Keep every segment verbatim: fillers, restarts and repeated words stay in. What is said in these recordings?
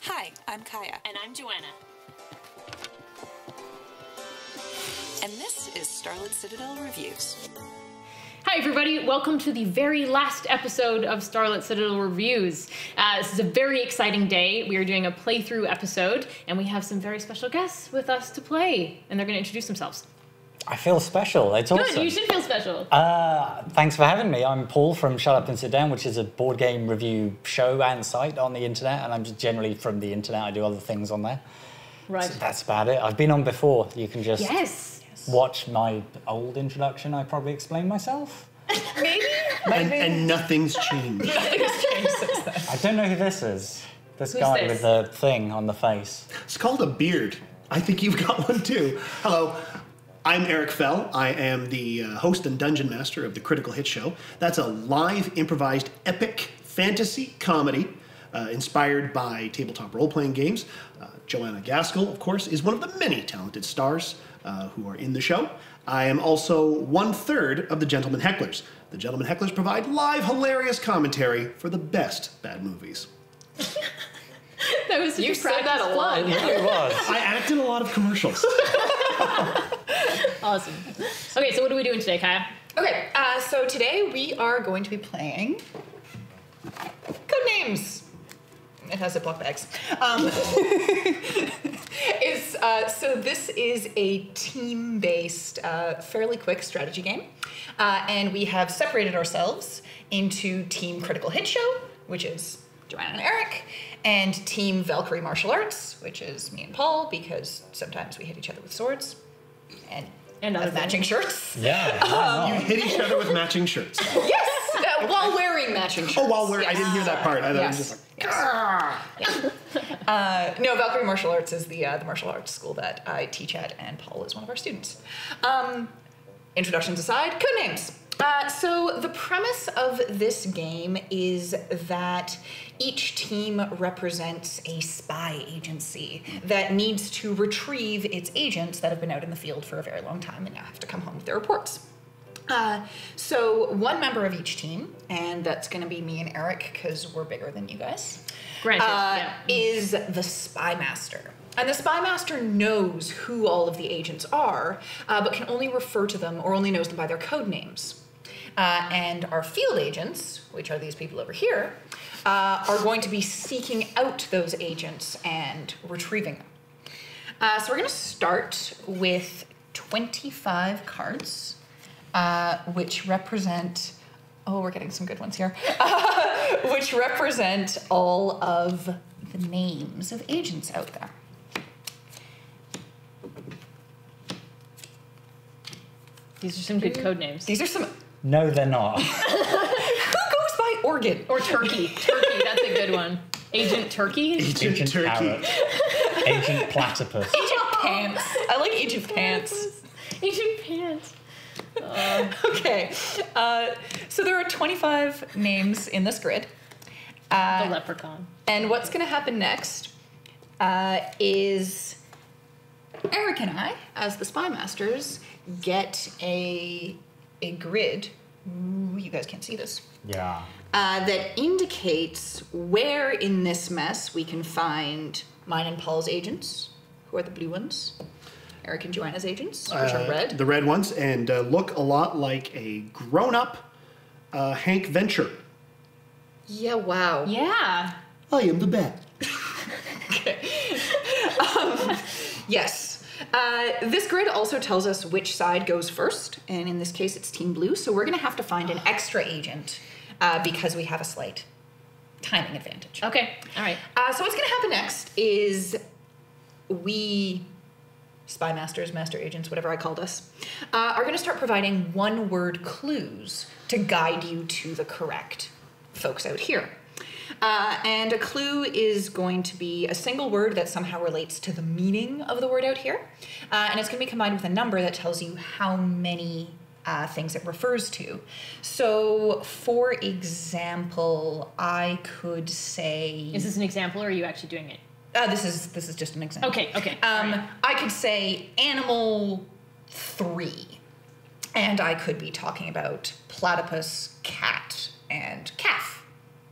Hi, I'm Kaya. And I'm Joanna. And this is Starlit Citadel Reviews. Hi everybody, welcome to the very last episode of Starlit Citadel Reviews. Uh, this is a very exciting day. We are doing a playthrough episode, and we have some very special guests with us to play, and they're going to introduce themselves. I feel special. It's Good, awesome. you should feel special. Uh, thanks for having me. I'm Paul from Shut Up and Sit Down, which is a board game review show and site on the internet, and I'm just generally from the internet. I do other things on there. Right. So that's about it. I've been on before. You can just Yes. watch my old introduction. I probably explained myself. Maybe? And, and nothing's changed. Nothing's changed since then. I don't know who this is. This Who's guy this? with the thing on the face. It's called a beard. I think you've got one too. Hello, I'm Eric Fell. I am the uh, host and dungeon master of the Critical Hit Show. That's a live, improvised, epic fantasy comedy uh, inspired by tabletop role-playing games. Uh, Joanna Gaskell, of course, is one of the many talented stars uh, who are in the show. I am also one-third of the Gentleman Hecklers. The Gentleman Hecklers provide live, hilarious commentary for the best bad movies. That was You said that a lot. It really was. I act in a lot of commercials. Awesome. Okay, so what are we doing today, Kaya? Okay, uh, so today we are going to be playing Codenames. It has Ziploc bags. Um, it's, uh, so this is a team-based, uh, fairly quick strategy game. Uh, and we have separated ourselves into Team Critical Hit Show, which is Joanna and Eric, and Team Valkyrie Martial Arts, which is me and Paul, because sometimes we hit each other with swords. And, And other have matching shirts. Yeah. why You not? hit each other with matching shirts. Yes, uh, while wearing matching shirts. Oh, while we're, I Yes. didn't hear that part. I thought it was Yes. just like, Yes. Yeah. Uh, no, Valkyrie Martial Arts is the uh, the martial arts school that I teach at, and Paul is one of our students. Um, introductions aside, Codenames. Uh, so the premise of this game is that each team represents a spy agency that needs to retrieve its agents that have been out in the field for a very long time and now have to come home with their reports. Uh, so one member of each team, and that's going to be me and Eric because we're bigger than you guys, Granted, uh, yeah. is the spy master. And the spy master knows who all of the agents are, uh, but can only refer to them or only knows them by their code names. Uh, and our field agents, which are these people over here, uh, are going to be seeking out those agents and retrieving them. Uh, so we're going to start with twenty-five cards, uh, which represent, oh, we're getting some good ones here, uh, which represent all of the names of agents out there. These are some good code names. These are some, No, they're not. who goes by organ? Or turkey. Turkey, that's a good one. Agent Turkey? Agent Agent Turkey. Parrot. Agent Platypus. Agent Pants. I like Agent Pants. Agent Pants. Okay, uh, so there are twenty-five names in this grid. The leprechaun. And what's going to happen next uh, is Eric and I, as the spy masters, get a a grid. Ooh, you guys can't see this. Yeah. Uh, that indicates where in this mess we can find mine and Paul's agents, who are the blue ones. Eric and Joanna's agents, which Uh, are red. The red ones, and uh, look a lot like a grown-up uh, Hank Venture. Yeah, wow. Yeah. I am the bat. um, yes. Uh, this grid also tells us which side goes first, and in this case it's Team Blue, so we're going to have to find an extra agent uh, because we have a slight timing advantage. Okay, all right. Uh, so what's going to happen next is we, spy masters, master agents, whatever I called us, uh, are going to start providing one-word clues to guide you to the correct folks out here. Uh, and a clue is going to be a single word that somehow relates to the meaning of the word out here. Uh, and it's going to be combined with a number that tells you how many uh, things it refers to. So, for example, I could say... Is this an example, or are you actually doing it? Uh, this is this is just an example. Okay, okay. Um, right. I could say animal three, and I could be talking about platypus, cat, and calf.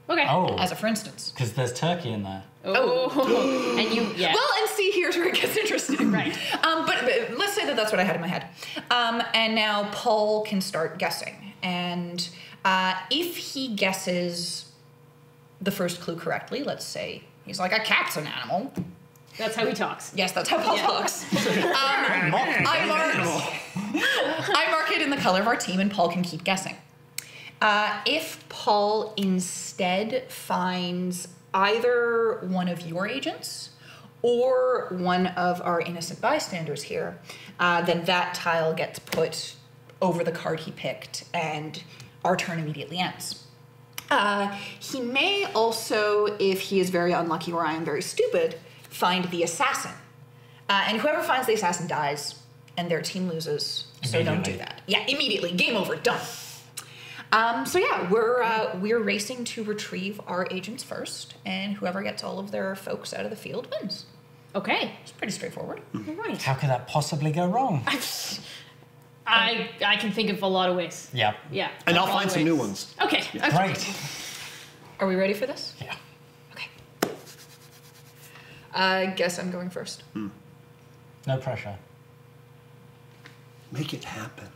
Okay. Oh, As a for instance. because there's turkey in there. Oh. And you, yeah. Well, and see, here's where it gets interesting. Right. Um, but, but let's say that that's what I had in my head. Um, and now Paul can start guessing. And uh, if he guesses the first clue correctly, let's say he's like, a cat's an animal. That's how he talks. Yes, that's how Paul Yeah. talks. um, I, mark, I mark it in the color of our team, and Paul can keep guessing. Uh, if Paul instead finds either one of your agents or one of our innocent bystanders here, uh, then that tile gets put over the card he picked, and our turn immediately ends. Uh, he may also, if he is very unlucky or I am very stupid, find the assassin. Uh, and whoever finds the assassin dies, and their team loses, so don't do that. Yeah, immediately. Game over. Done. Um, so yeah, we're uh, we're racing to retrieve our agents first, and whoever gets all of their folks out of the field wins. Okay. It's pretty straightforward. All right. How could that possibly go wrong? I I can think of a lot of ways. Yeah. Yeah. And a I'll lot find of some ways. new ones. Okay. Okay. Great. Are we ready for this? Yeah. Okay. I guess I'm going first. No pressure. Make it happen.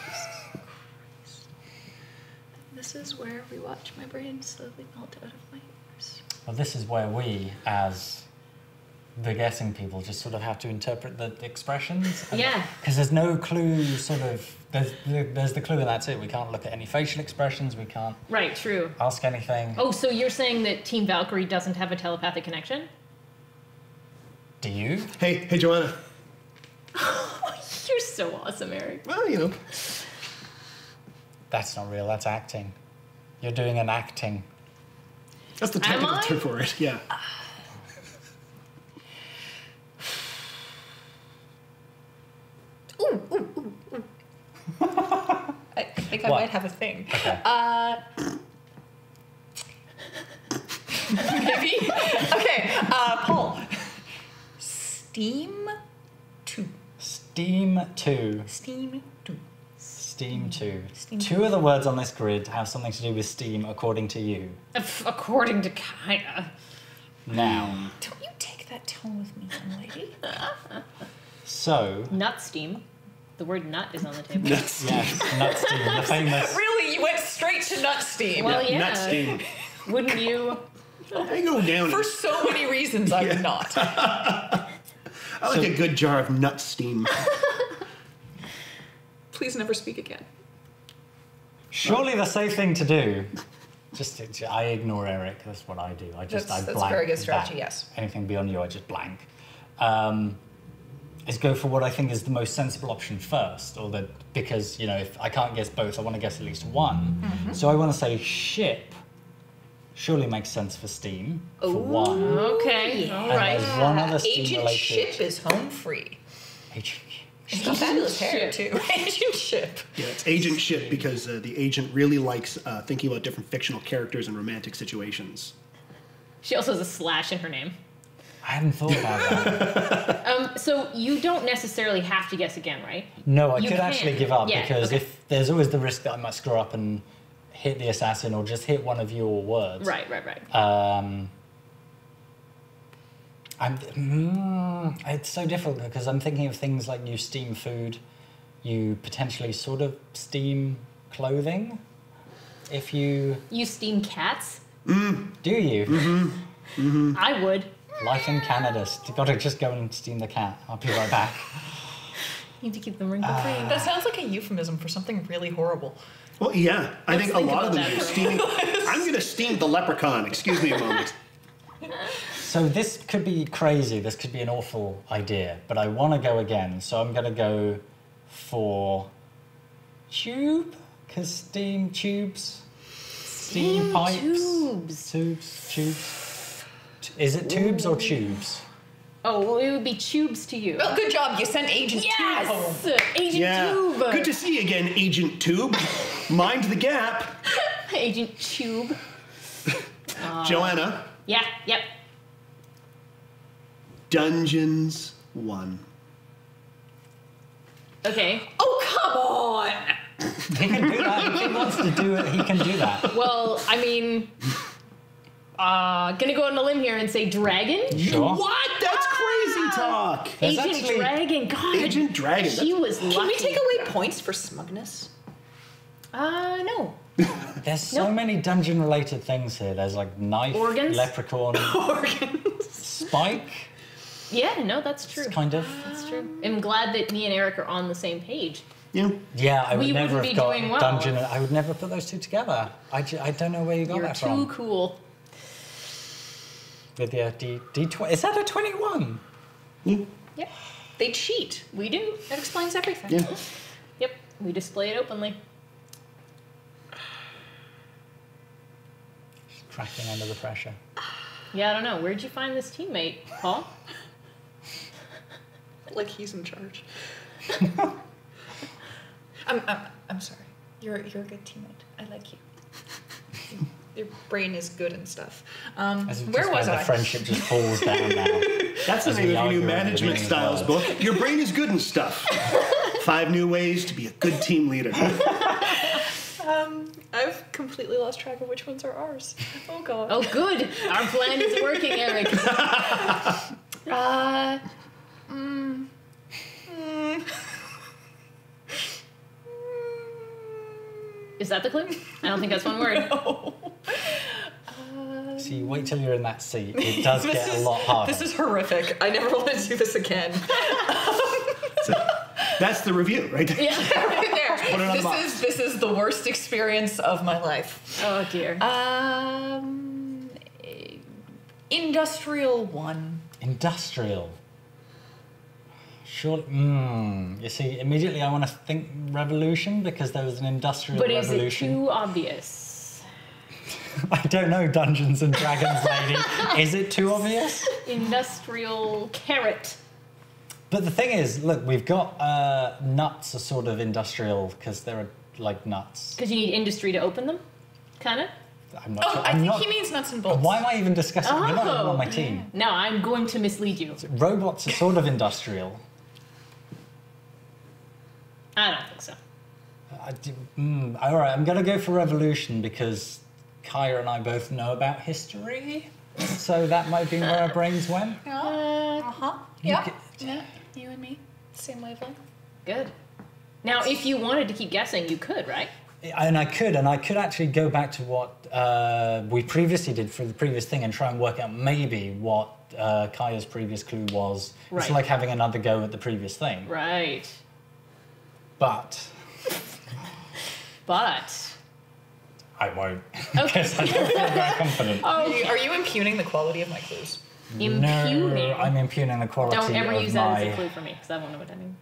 This is where we watch my brain slowly melt out of my ears. Well, this is where we, as the guessing people, just sort of have to interpret the expressions. Yeah. Because there's no clue, sort of. There's, there's the clue, and that's it. We can't look at any facial expressions. We can't Right, true. ask anything. Oh, so you're saying that Team Valkyrie doesn't have a telepathic connection? Do you? Hey, hey, Joanna. You're so awesome, Eric. Well, you know. That's not real. That's acting. You're doing an acting. That's the technical I? term for it. Yeah. Ooh, ooh, ooh, ooh. I think I What? might have a thing. Okay. Uh, maybe? Okay, uh, Paul. Steam two. Steam two. Steam two. Steam two. Steam Two of the words on this grid have something to do with steam, according to you. F- According to Kaya. Now, Don't you take that tone with me, young lady. so Nut steam. The word nut is on the table. yes, nut steam, the famous. Really, you went straight to nut steam. Well, yeah. Nut steam. Wouldn't you? I go down. For so many reasons, I would not. I like a good jar of nut steam. Please never speak again. Surely the safe thing to do. Just I ignore Eric. That's what I do. I just That's- I that's a blank very good strategy, that. yes. Anything beyond you, I just blank. Um, is go for what I think is the most sensible option first, or the because you know if I can't guess both, I want to guess at least one. Mm-hmm. So I want to say ship. Surely makes sense for steam for one. Okay. yeah. All And right. there's one other steam Agent related. Ship is home free. Agent She's got fabulous hair, Ship. too. Agent Ship. Yeah, it's agent ship because uh, the agent really likes uh, thinking about different fictional characters and romantic situations. She also has a slash in her name. I hadn't thought about that. Um, so you don't necessarily have to guess again, right? No, I You could can. actually give up Yeah, because okay. if there's always the risk that I might screw up and hit the assassin or just hit one of your words. Right, right, right. Um, I'm, mm, it's so difficult because I'm thinking of things like you steam food, you potentially sort of steam clothing. If you You steam cats? do you Mm-hmm. I would. life in Canada, you got to just go and steam the cat. I'll be right back. Need to keep them wrinkle free. That sounds like a euphemism for something really horrible. Well, yeah, I Let's think a think lot of about them that are for a steaming. I'm going to steam the leprechaun. Excuse me a moment. So this could be crazy. This could be an awful idea, but I want to go again. So I'm going to go for tube, because steam tubes, steam, Steam pipes, tubes. tubes, tubes. T- Is it tubes or tubes? Oh, well, it would be tubes to you. Well, good job. You sent Agent Tube home. Yes! Agent Yeah. Tube! Good to see you again, Agent Tube. Mind the gap. Agent Tube. Joanna, Yeah, yep. Dungeons one. Okay. Oh, come on. He can do that. If he wants to do it, he can do that. Well, I mean, Uh, gonna go on a limb here and say dragon. Sure. What? That's crazy talk. There's Agent actually- Dragon. God. Agent Dragon. She that's- was lucky. Can we take away points for smugness? Uh, no. There's so Nope. many dungeon-related things here. There's like knife, Organs? leprechaun, Organs. spike, Yeah, no, that's true. kind of. That's true. I'm glad that me and Eric are on the same page. Yeah. Yeah, I would We never wouldn't have be got doing well. dungeon. I would never put those two together. I, ju- I don't know where you got You're that too from. cool. With the uh, D D twenty. Is that a twenty-one? Yeah. Yeah. They cheat. We do. That explains everything. Yeah. Yep. We display it openly. Cracking under the pressure. Yeah, I don't know. Where'd you find this teammate, Paul? Like he's in charge. I'm, I'm, I'm sorry. You're, you're a good teammate. I like you. Your brain is good and stuff. Um, As if where just was when I? The friendship just falls down now. That's the As name we of your argue new over the management meaning of styles words. book. Your brain is good and stuff. Five new ways to be a good team leader. Um, I've completely lost track of which ones are ours. Oh god. Oh, good. Our plan is working, Eric. Uh, mm, mm. Is that the clue? I don't think that's one word. No. See, wait till you're in that seat. It does This get is- a lot harder. This is horrific. I never want to do this again. So, that's the review, right there. Yeah. Right there. Put it on the This box. is this is the worst experience of my life. Oh, dear. Um, eh, industrial one. Industrial. Sure. Mm, you see, immediately I want to think revolution because there was an industrial But is it revolution. too obvious? I don't know, Dungeons and Dragons lady. Is it too obvious? Industrial carrot. But the thing is, look, we've got uh, nuts are sort of industrial because they're like nuts. Because you need industry to open them? Kind of? I'm not Oh, sure. I I'm think not, he means nuts and bolts. Why am I even discussing? You're not even Oh, on my team. No, I'm going to mislead you. Robots are sort of industrial. I don't think so. I do, mm, all right, I'm going to go for revolution because Kaya and I both know about history. So that might be where our brains went. Yeah. Uh, Uh-huh. You Yeah. could- Yeah. You and me. Same wavelength. good. Now, if you wanted to keep guessing, you could, right? And I could, and I could actually go back to what uh, we previously did for the previous thing and try and work out maybe what uh, Kaya's previous clue was. Right. It's like having another go at the previous thing. Right. But But. I won't. Okay. Because I don't feel very confident. Are you, are you impugning the quality of my clues? Impugning. No, I'm impugning the quality Don't ever of use that my, as a clue for me, because I won't know what that means.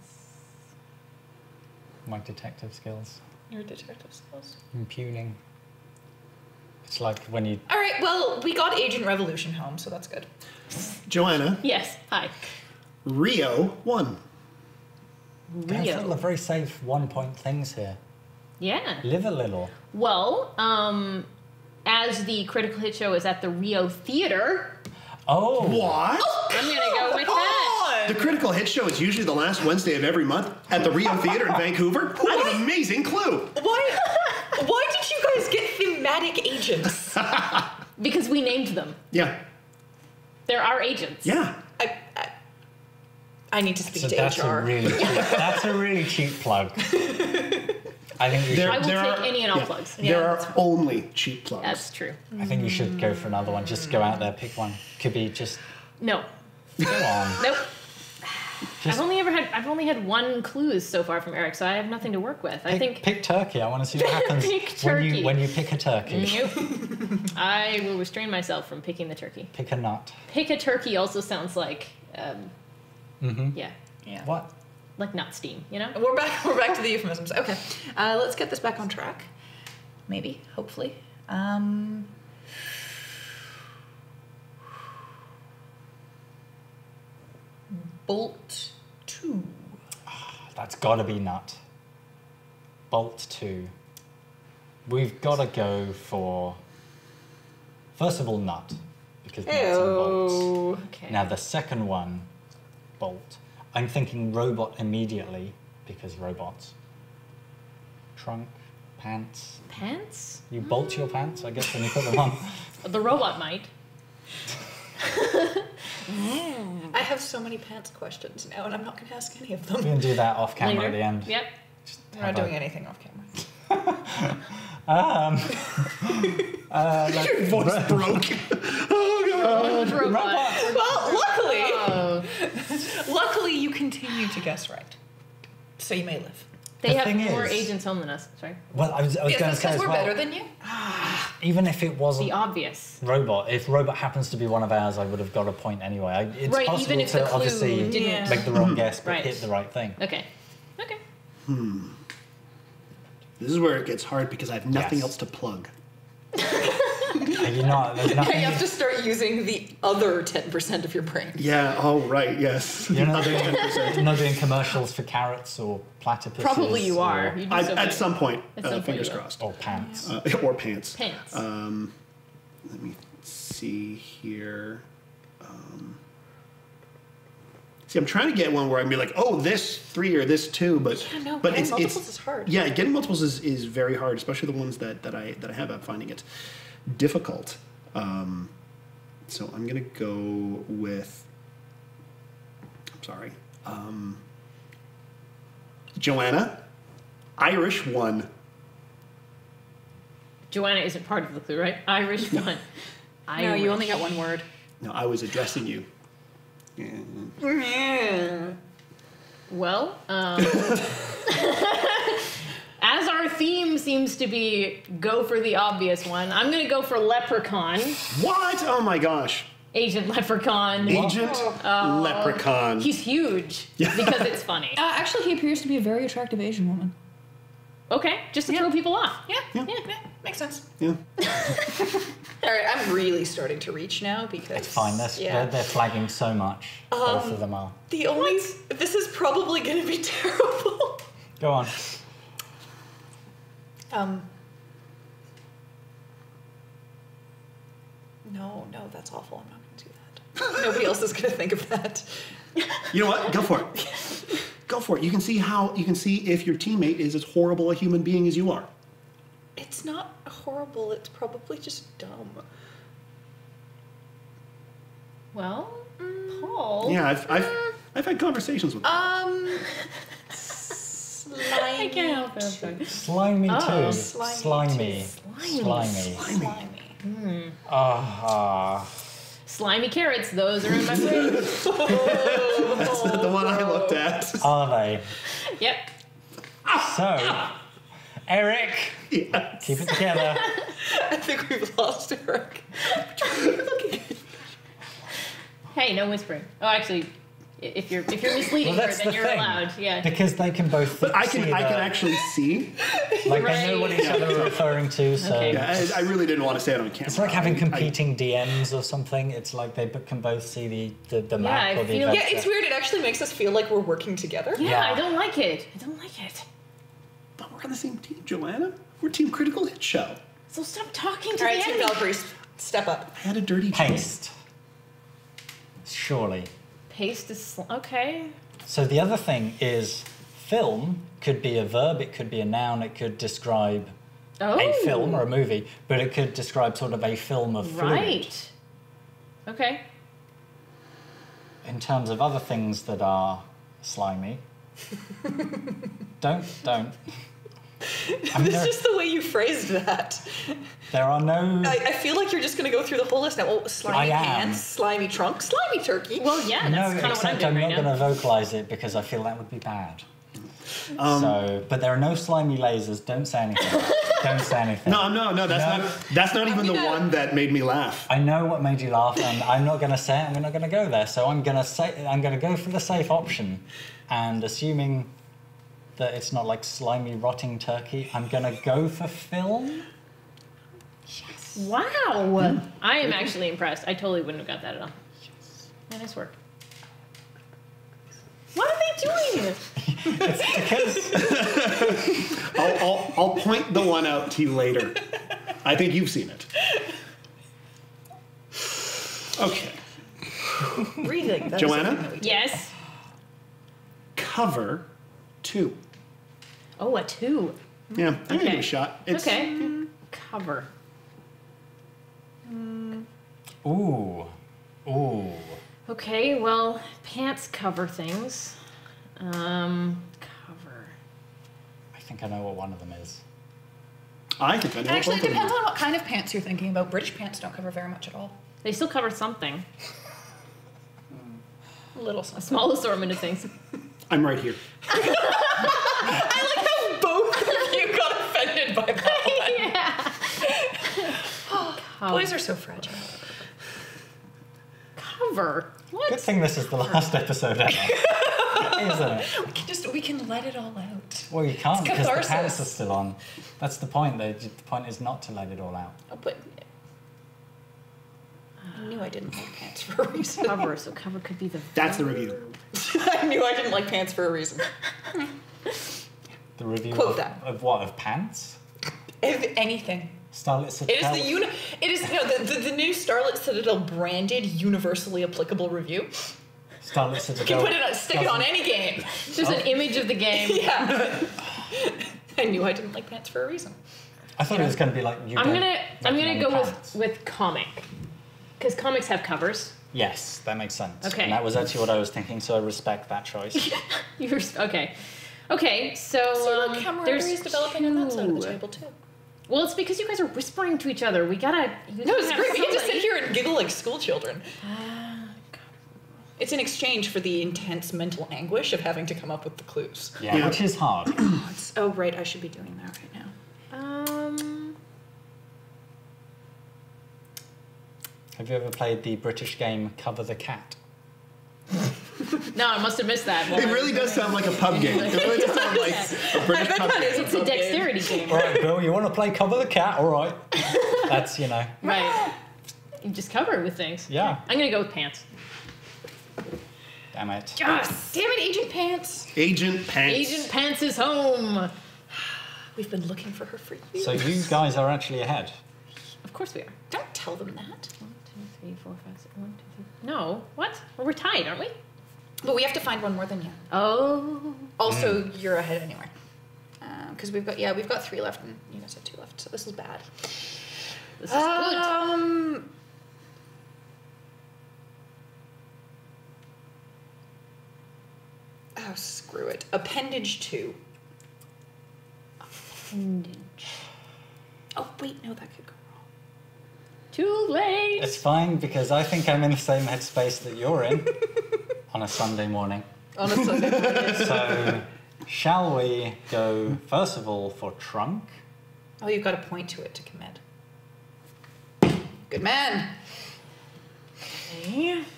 my detective skills. Your detective skills. Impugning. It's like when you... All right. Well, we got Agent Revolution home, so that's good. Joanna, Yes, hi. Rio won. Don't feel the Rio. very safe one-point things here. Yeah. Live a little. Well, um, as the Critical Hit Show is at the Rio Theater, Oh! What? I'm going to go with that. The Critical Hit Show is usually the last Wednesday of every month at the Rio Theater in Vancouver. What an amazing clue! Why? Why did you guys get thematic agents? Because we named them. Yeah. They're our agents. Yeah. I, I, I need to speak So to that's H a R. really cheap, that's a really cheap plug. I think you should. There- I will there take are- any and all yeah. plugs. There Yeah, are that's only cheap plugs. That's true. I think you should go for another one. Just go out there, pick one. Could be just No. go on. Nope. Just I've only ever had I've only had one clues so far from Eric, so I have nothing to work with. I pick, think pick turkey. I want to see what happens Pick when turkey. you when you pick a turkey. Nope. I will restrain myself from picking the turkey. Pick a nut. Pick a turkey also sounds like um Mm-hmm. yeah, Yeah. What? like nut steam, you know? We're back. We're back to the euphemisms. Okay. Uh, let's get this back on track. Maybe. Hopefully. Um. Bolt two. That's got to be nut. Bolt two. We've got to go for first of all nut because nuts and bolts. Okay. Now the second one, bolt. I'm thinking robot immediately because robots. Trunk. Pants. Pants? You bolt your pants, I guess, when you put them on. The robot might. I have so many pants questions now, and I'm not going to ask any of them. We can do that off camera Later. at the end. Yep. We're not doing anything off camera. Um, uh, like, Your voice broke. Oh, God. Robot. Well, luckily, Oh. luckily you continue to guess right, so you may live. They The have thing more is- agents home than us. Sorry. Well, I was, I was Is going to this say because as we're well, better than you? even if it wasn't The obvious. Robot, if Robot happens to be one of ours, I would have got a point anyway. I, it's Right, possible even if to the clue obviously didn't- Yeah. make the wrong guess but Right. hit the right thing. Okay. Okay. This is where it gets hard because I have nothing Yes. else to plug. Are you not? There's nothing. You have to start using the other ten percent of your brain. Yeah, oh, right, yes. You're not, Other ten percent. you're not doing commercials for carrots or platypuses. Probably you or- are. You do I, so at good. some point, At uh, some point fingers you will. crossed. Or pants. Uh, or pants. Pants. Um, let me see here. Um, see, I'm trying to get one where I can be like, oh, this three or this two, but Yeah, no, but getting it's multiples it's is hard. Yeah, getting multiples is, is very hard, especially the ones that, that I that I have. I'm finding it difficult. Um, so I'm gonna go with. I'm sorry, um, Joanna, Irish one. Joanna isn't part of the clue, right? Irish one. No, you only got one word. No, I was addressing you. Yeah. Well, um, as our theme seems to be go for the obvious one, I'm going to go for Leprechaun. What? Oh my gosh. Agent Leprechaun. Agent Leprechaun. He's huge Yeah. because it's funny. Uh, actually, he appears to be a very attractive Asian woman. Okay, just to throw people off. Yeah, Yeah. yeah, yeah, makes sense. Yeah. All right, I'm really starting to reach now because It's fine. They're, yeah. they're, they're flagging so much. Both of them are. The only this is probably going to be terrible. Go on. Um. No, no, that's awful. I'm not going to do that. Nobody else is going to think of that. You know what? Go for it. Go for it. You can see how you can see if your teammate is as horrible a human being as you are. It's not horrible. It's probably just dumb. Well, Paul. Yeah, I've I've, I've had conversations with them. Um. I can't help it. I'm sorry. Slimy Oh, too. slimy Slimy. Slimy. Slimy. Slimy. Ah. Slimy carrots, those are in my plate. That's not the one I looked at. Are they? Yep. So, Eric, Yes. keep it together. I think we've lost Eric. Hey, no whispering. Oh, actually, i- if you're if you're misleading Well, her, that's then the you're thing. allowed. Yeah. Because they can both But I see can I the- can actually see. like they know what Right. each other are referring to. So Okay. Yeah, I, I really didn't want to say it on camera. it's like having I- competing D Ms or something. It's like they b- can both see the the, the map I or the feel- event. Yeah, it's weird. It actually makes us feel like we're working together. yeah, Yeah. I don't like it. I don't like it. But we're on the same team, Joanna. We're Team Critical Hit Show. So stop talking to All right, the Team enemy. Valkyries, step up. I had a dirty joke. Paste. Surely. Paste is sl- okay. So the other thing is, film could be a verb. It could be a noun. It could describe Oh. a film or a movie, but it could describe sort of a film of fluid. Right. Okay. In terms of other things that are slimy, don't don't. I mean, It's there, just the way you phrased that. there are no. I, I feel like you're just going to go through the whole list now. Oh, slimy I am. pants, slimy trunk, slimy turkey. Well, yeah, no, that's kind of what I'm except doing I'm right not now. going to vocalize it because I feel that would be bad. Um, so, but there are no slimy lasers. Don't say anything. Don't say anything. No, no, no. That's No. not. That's not even the gonna- one that made me laugh. I know what made you laugh, and I'm not going to say it. I'm not going to go there. So I'm going to say I'm going to go for the safe option, and assuming that it's not like slimy rotting turkey, I'm going to go for film. Wow. I am actually impressed. I totally wouldn't have got that at all. Yeah, nice work. What are they doing? Because I'll, I'll, I'll point the one out to you later. I think you've seen it. Okay. Breathing. That is Joanna? something that we do. Yes. Cover two. Oh, a two. Yeah, I'm gonna give it a shot. It's, Okay. Cover. Ooh. Ooh. Okay, well, pants cover things. Um, cover. I think I know what one of them is. I think I know. Actually, what it both of them depends are. on what kind of pants you're thinking about. British pants don't cover very much at all. They still cover something. A little A something. small assortment of things. I'm right here. I like how both of you got offended by that one. yeah. Boys are so fragile. Cover. What? Good thing this is the last episode ever. Isn't it? We can just we can let it all out. Well, you can't It's because the catharsis. pants are still on. That's the point. The, the point is not to let it all out. Oh, but I knew I didn't like pants for a reason. Cover. So cover could be the. That's the review. I knew I didn't like pants for a reason. The review Quote of, that. of what? Of pants? If anything. Starlit It Citadel. is the uni- It is no the, the, the new Starlit Citadel branded universally applicable review. Starlit Citadel. You can put it on, stick it on doesn't- any game. Just an image of the game. Yeah. I knew I didn't like pants for a reason. I thought it was going to be like you. I'm don't gonna. I'm gonna recommend go pants. with with comic, because comics have covers. Yes, that makes sense. Okay. And that was actually what I was thinking, so I respect that choice. You're okay. Okay, so, So um, look, camaraderie there's is developing on that side of the two. table too. Well, it's because you guys are whispering to each other. We gotta. You No, it's have great. We can just sit somebody- here and giggle like school children. It's in exchange for the intense mental anguish of having to come up with the clues. Yeah, Yeah. which is hard. Oh, it's, oh right, I should be doing that right now. Um. Have you ever played the British game Cover the Cat? No, I must have missed that. It really does sound like a pub game. It really does sound like a British pub game. It's a dexterity game. All right, Bill, you want to play Cover the Cat? All right. That's, you know. Right. You just cover it with things. Yeah. I'm gonna go with pants. Damn it. Yes. Damn it, Agent Pants! Agent Pants. Agent Pants is home. We've been looking for her for years. So you guys are actually ahead. Of course we are. Don't tell them that. One, two, three, four, five, six. One, two, three. No. What? Well, we're tied, aren't we? But we have to find one more than you. Oh. Also, you're ahead anyway. Because we've got, yeah, we've got three left and you guys have two left. So this is bad. This is Um. Oh, screw it. Appendage two. Appendage. Oh, wait, no, that could go wrong. Too late. It's fine because I think I'm in the same headspace that you're in on a Sunday morning. On a Sunday morning. So, shall we go first of all for trunk? Oh, you've got to point to it to commit. Good man. Okay.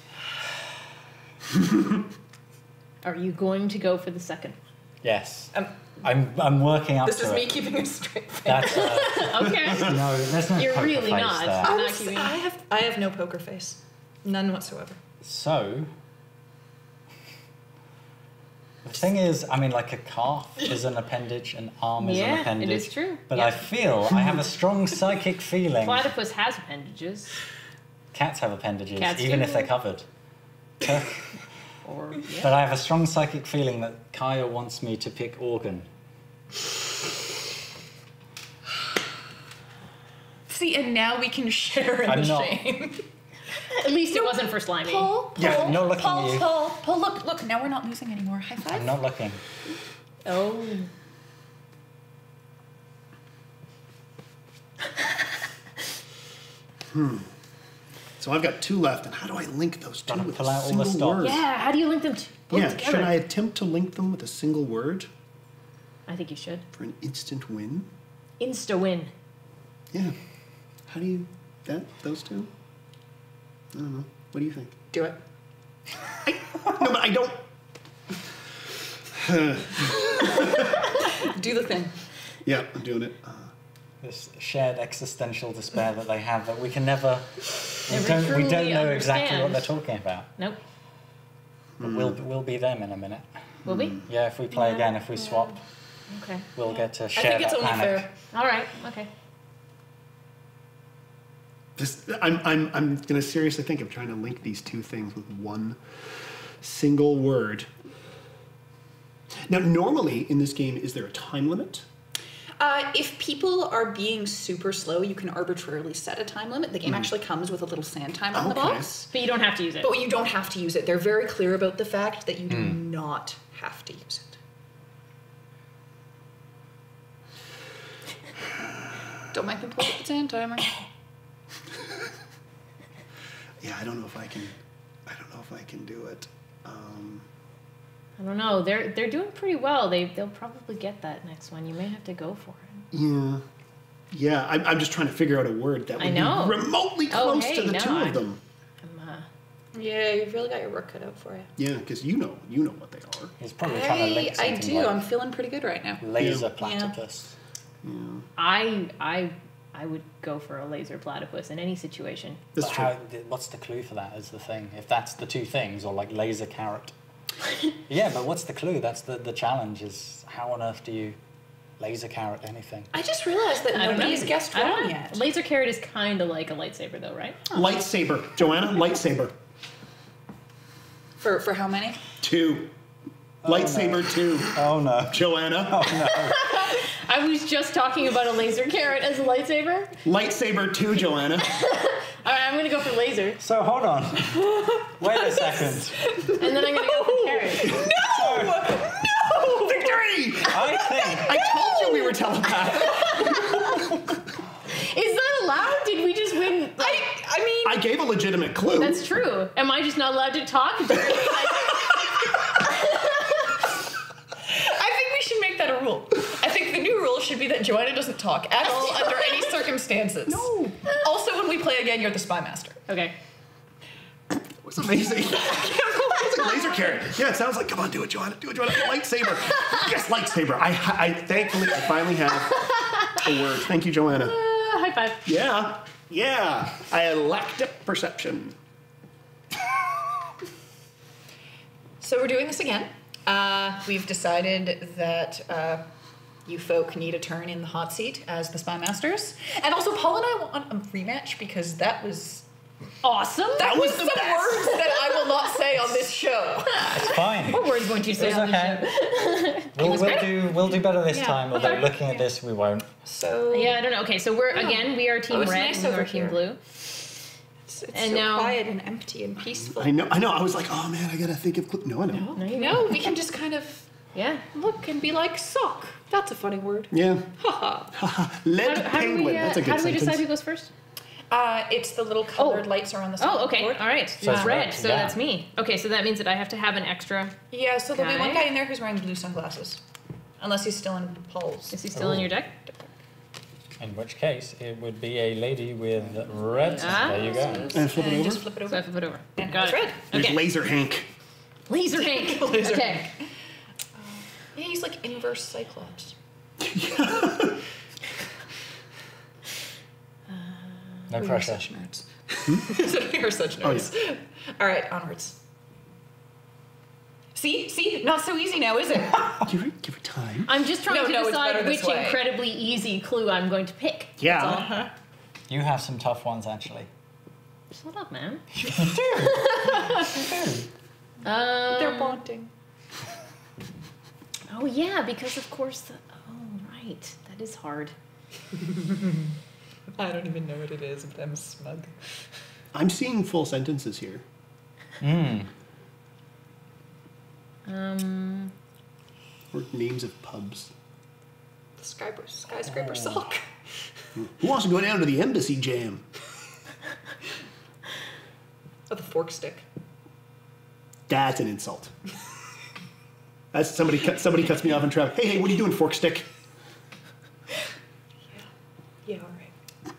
Are you going to go for the second? Yes. Um, I'm I'm working up this to is it. me keeping a straight face. That's uh, Okay. no, there's no You're poker really face not. there. I'm I'm not s- keeping- I have I have no poker face, none whatsoever. So, the thing is, I mean, like a calf is an appendage, an arm is Yeah, an it appendage. is true. But Yeah. I feel I have a strong psychic feeling. Platypus has appendages. Cats have appendages, Cats even do. if they're covered. Or yeah. But I have a strong psychic feeling that Kaya wants me to pick organ. See, and now we can share in I'm the not- shame. At least it wasn't for slimy. Paul, Paul, Yeah, no looking Paul, at you. Paul, Paul, look, look. Now we're not losing anymore. High five. I'm not looking. Oh. So I've got two left, and how do I link those two Gotta with pull a out all the single stops. word? Yeah. How do you link them to both Yeah, together? should I attempt to link them with a single word I think you should. for an instant win? Insta win. Yeah. How do you that those two? I don't know. What do you think? Do it. No, but I don't. Do the thing. Yeah, I'm doing it. Uh, This shared existential despair that they have that we can never. We Never don't, we don't truly know exactly what understand. they're talking about. Nope. But we'll, we'll be them in a minute. Will we? Yeah, if we play Yeah, again, if we yeah. swap, Okay. we'll get to I share think it's that only panic. fair. All right. Okay. this, I'm, I'm, I'm going to seriously think of trying to link these two things with one single word. Now, normally in this game, is there a time limit? Uh, if people are being super slow, you can arbitrarily set a time limit. The game actually comes with a little sand timer on the Okay. box. But you don't have to use it. But you don't have to use it. They're very clear about the fact that you do not have to use it. Don't make them pull up the sand timer. Yeah, I don't know if I can. I don't know if I can do it. Um, I don't know. They're they're doing pretty well. They they'll probably get that next one. You may have to go for it. yeah, yeah. I'm, I'm just trying to figure out a word that would I know. be remotely Oh, close hey, to the no, two I'm- of them. I'm, uh, Yeah, you've really got your work cut out for you. Yeah, because you know, you know what they are. He's probably trying to link I, I something do. like I'm feeling pretty good right now. laser Yeah. platypus. I I I would go for a laser platypus in any situation. That's But true. how, what's the clue for that is the thing. If that's the two things, or like laser carrot. Yeah, but what's the clue? That's the, the challenge is how on earth do you laser carrot anything? I just realized that I don't nobody know. has guessed I don't wrong know. yet. Laser carrot is kind of like a lightsaber, though, right? Lightsaber, Joanna. Lightsaber. For for how many? Two. Lightsaber two. Oh no. Joanna. I was just talking about a laser carrot as a lightsaber. Lightsaber two, Joanna. All right, I'm gonna go for laser, So hold on. Wait a second. and then I'm gonna go for carrot. No! No! Victory! I think I told you we were telepaths. Is that allowed? Did we just win? Like, I I mean, I gave a legitimate clue. that's true. Am I just not allowed to talk? I think we should make that a rule. I think the new rule should be that Joanna doesn't talk at all under any circumstances. No. Also, when we play again, you're the spy master. Okay. It was amazing. It's like laser carrot. Yeah, it sounds like, come on, do it, Joanna. Do it, Joanna. Lightsaber. Yes, lightsaber. I, I thankfully, I finally have a word. Thank you, Joanna. Uh, high five. Yeah. Yeah. I lacked perception. So we're doing this again. Uh, we've decided that uh, you folk need a turn in the hot seat as the spy masters, and also Paul and I want a rematch because that was Awesome. that, was was the some best. words that I will not say on this show. it's fine. What words won't you say It's on okay. the show? We'll, we'll do we'll do better this Yeah. time. Although Okay. looking at this, we won't. So Yeah, I don't know. Okay, so we're again we are team Oh, it's red nice and we over are team here. blue. it's, it's and so now- quiet and empty and peaceful. I know. I know. I was like, oh man, I gotta think of. Cl-. No, I know. No, you No, we can just kind of Yeah. look and be like sock. That's a funny word. Yeah. Haha. Lead How, do- how do penguin. we, uh, That's a good how do we sentence. decide who goes first? Uh, it's the little colored lights are on the side. Oh, of the okay. board. All right. So it's it's red, red, so yeah. that's me. Okay, so that means that I have to have an extra. Yeah, so there'll be one Okay. guy in there who's wearing blue sunglasses. Unless he's still in Paul's. Is he still in Oh. your deck? In which case, it would be a lady with red. Ah. There you go. And flip it And over. just flip it So I over. have to flip it over. And Got it's it. red. There's Okay. Laser Hank. Laser Hank. Laser okay. Hank. Yeah, he's like inverse Cyclops. No We are pressure. such nerds. we are such Oh, nerds. All right, onwards. See, see, not so easy now, is it? Give her, give her time. I'm just trying No, to no, it's decide better this which way. incredibly easy clue I'm going to pick. Yeah. That's all. Uh-huh. You have some tough ones actually. Shut up, man. You do. You do. Um, They're bonding. Oh yeah, because of course. The, oh right, that is hard. I don't even know what it is, but I'm smug. I'm seeing full sentences here. Mm. Um. Or names of pubs. The skyscraper, skyscraper sock. Who wants to go down to the embassy jam? Oh, the fork stick. That's an insult. That's somebody. Cut, somebody cuts me off in traffic. Hey, hey, what are you doing, fork stick? Yeah, all right.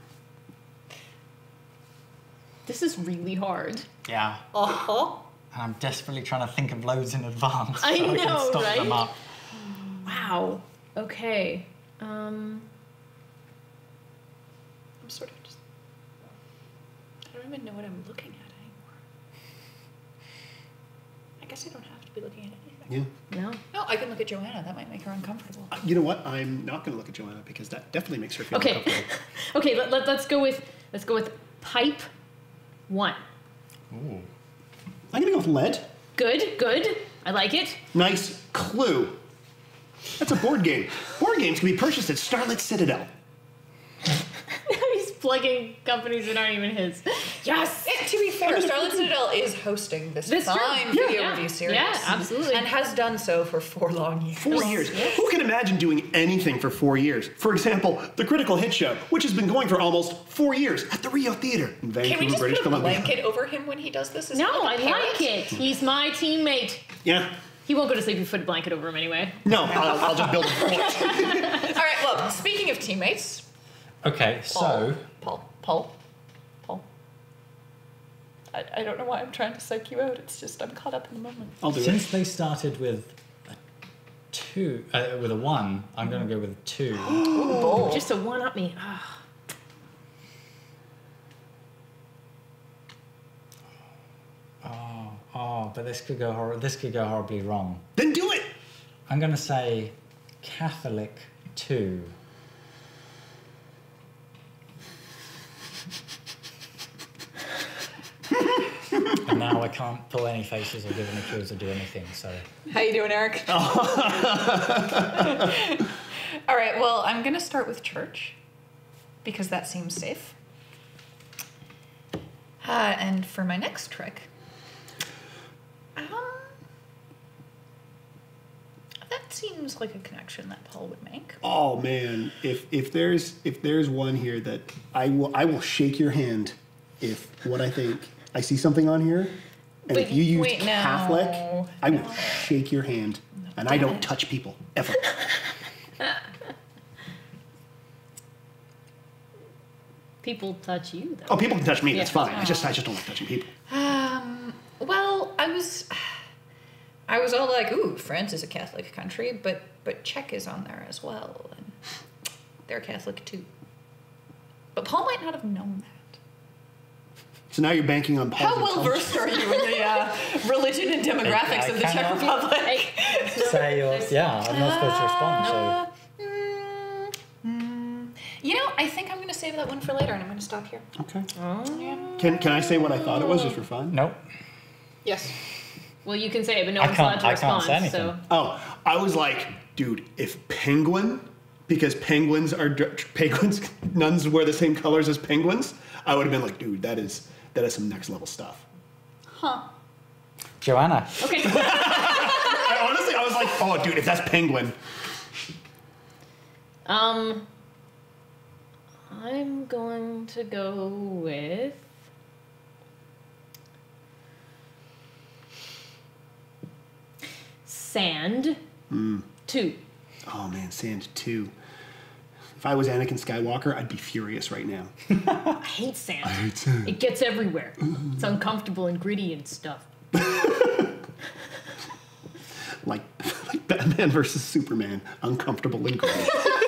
This is really hard. Yeah. Uh huh. And I'm desperately trying to think of loads in advance. I so I know, can stop right? them up. Wow. Okay. Um. I'm sort of just. I don't even know what I'm looking at anymore. I guess I don't have to be looking at anything. Yeah. No. No, I can look at Joanna. That might make her uncomfortable. Uh, You know what? I'm not going to look at Joanna because that definitely makes her feel Okay. uncomfortable. okay. Let, let, let's go with let's go with pipe one. Ooh. I'm going to go with lead. Good. Good. I like it. Nice clue. That's a board game. Board games can be purchased at Starlit Citadel. He's plugging companies that aren't even his. Yes! And to be fair, Starlit Citadel is hosting this That's true. fine Yeah. video Yeah. review series. Yeah, absolutely. And has done so for four long years. Four years. Who can imagine doing anything for four years? For example, the Critical Hit Show, which has been going for almost four years at the Rio Theater in Can we Vancouver, just British put a Columbia. blanket over him when he does this? Is No, he I like a parrot? like it. He's my teammate. Yeah. He won't go to sleep if you put a blanket over him anyway. No, I'll, I'll just build a fort. All right, well, speaking of teammates, Okay, so Paul, Paul, Paul. I, I don't know why I'm trying to psych you out. It's just I'm caught up in the moment. I'll do it. since they started with a two, uh, with a one, I'm going to go with a two. Bold. Just to one up me. Ah. Oh, oh, but this could go hor- this could go horribly wrong. Then do it. I'm going to say Catholic two. And now I can't pull any faces or give any clues or do anything. So How you doing, Eric? All right, well, I'm going to start with church because that seems safe. Uh, and for my next trick, um, that seems like a connection that Paul would make. Oh man, if if there's if there's one here that I will I will shake your hand if what I think I see something on here, and Wait, if you use wait, no, Catholic, I will no. shake your hand, and I don't touch people ever. People touch you, though. Oh, people can touch me. That's Yeah. fine. I just I just don't like touching people. Um, well, I was, I was all like, "Ooh, France is a Catholic country," but but Czech is on there as well, and they're Catholic too. But Paul might not have known that. So now you're banking on Paul's How well intelligence. versed are you in the uh, religion and demographics I of the Czech cannot- Republic? say you're, yeah, I'm not supposed to respond. So Uh, mm, mm. You know, I think I'm going to save that one for later, and I'm going to stop here. Okay. Yeah. Can can I say what I thought it was just for fun? nope. Yes. Well, you can say it, but no I one's can't- allowed to I can't respond. say anything. So Oh, I was like, dude, if penguin, because penguins are dr- penguins, nuns wear the same colors as penguins. I would have been like, dude, that is that is some next level stuff. Huh. Joanna. okay. I, honestly, I was like, oh, dude, if that's penguin, um, I'm going to go with sand. Two. oh man, sand two. If I was Anakin Skywalker, I'd be furious right now. I hate sand. hate sand. It gets everywhere. It's uncomfortable and gritty and stuff. Like, like Batman versus Superman, uncomfortable and gritty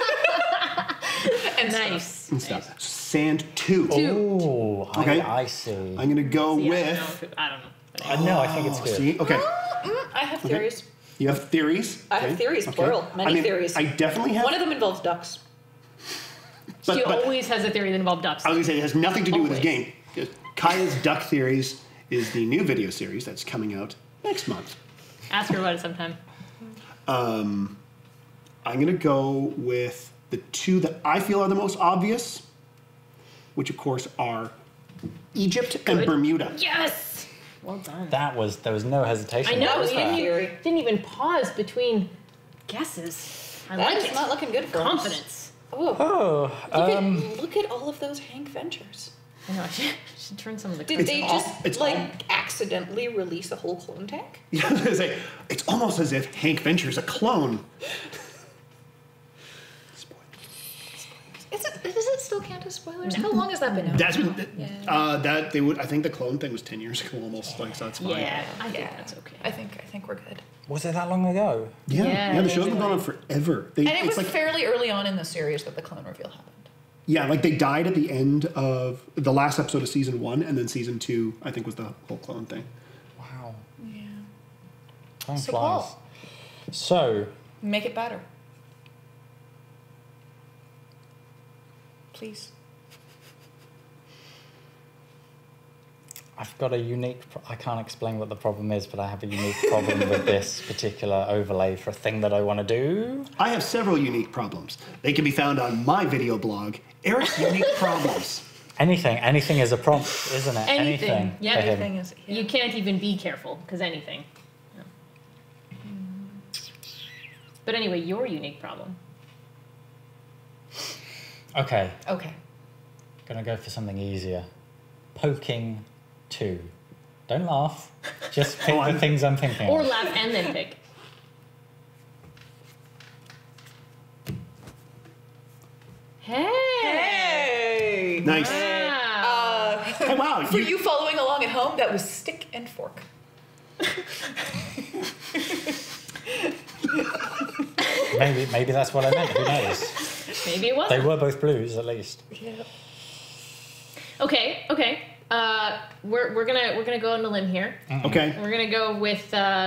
And Nice. and stuff. Sand two. Two. Oh, Okay. I, I see. I'm gonna go Yeah, I don't know with. if it- I don't know. Uh, no, I think it's Oh, good. see, okay. Mm, I have theories. You have theories. I have Okay, theories, okay. plural. Many I mean, theories. I definitely have. One of them involves ducks. but- she but- always has a theory that involves ducks. I was gonna say it has nothing to do with this Always. game. Kaya's Duck Theories is the new video series that's coming out next month. Ask her about it sometime. I'm gonna go with the two that I feel are the most obvious, which of course are Egypt and Good. Bermuda. Yes. Well done. That was there was no hesitation. I know. was You there? didn't Theory. even, didn't even pause between guesses. I That like is it. not looking good for us. Confidence. Oh, Oh, look, um, at, look at all of those Hank Ventures. I know. I should, I should turn some of the. Did It's they all- just it's like all- accidentally release a whole clone tank? Yeah, I was gonna say, it's almost as if Hank Venture's a clone. Is it? Does it still count as spoilers? How long has that been out? That's Yeah. uh, that they would. I think the clone thing was ten years ago, almost. Like so, that's fine. Yeah, I think Yeah. that's okay. I think I think we're good. was it that long ago? Yeah, Yeah, yeah. The they show's been did. going on forever. They, And it it's was like fairly early on in the series that the clone reveal happened. yeah, like they died at the end of the last episode of season one, and then season two, I think, was the whole clone thing. Wow. Yeah. Time So, flies. Paul. So, Make it better. Please. I've got a unique... Pro- I can't explain what the problem is, but I have a unique problem with this particular overlay for a thing that I want to do. I have several unique problems. They can be found on my video blog, Eric's Unique Problems. Anything. Anything is a prompt, isn't it? Anything. Yeah, for him. Anything is. Yeah. You can't even be careful, because anything. No. But anyway, your unique problem. Okay. Okay. Gonna go for something easier. Poking two. Don't laugh. Just pick the things I'm thinking Or of. laugh and then pick. Hey! Hey! Nice. Wow. Uh, Oh, wow. for you following along at home, that was stick and fork. Maybe, maybe that's what I meant. Who knows? Maybe it They wasn't. were both blues, at least. Yeah. Okay, okay. Uh, we're we're gonna we're gonna go on a limb here. Okay. We're gonna go with. Uh...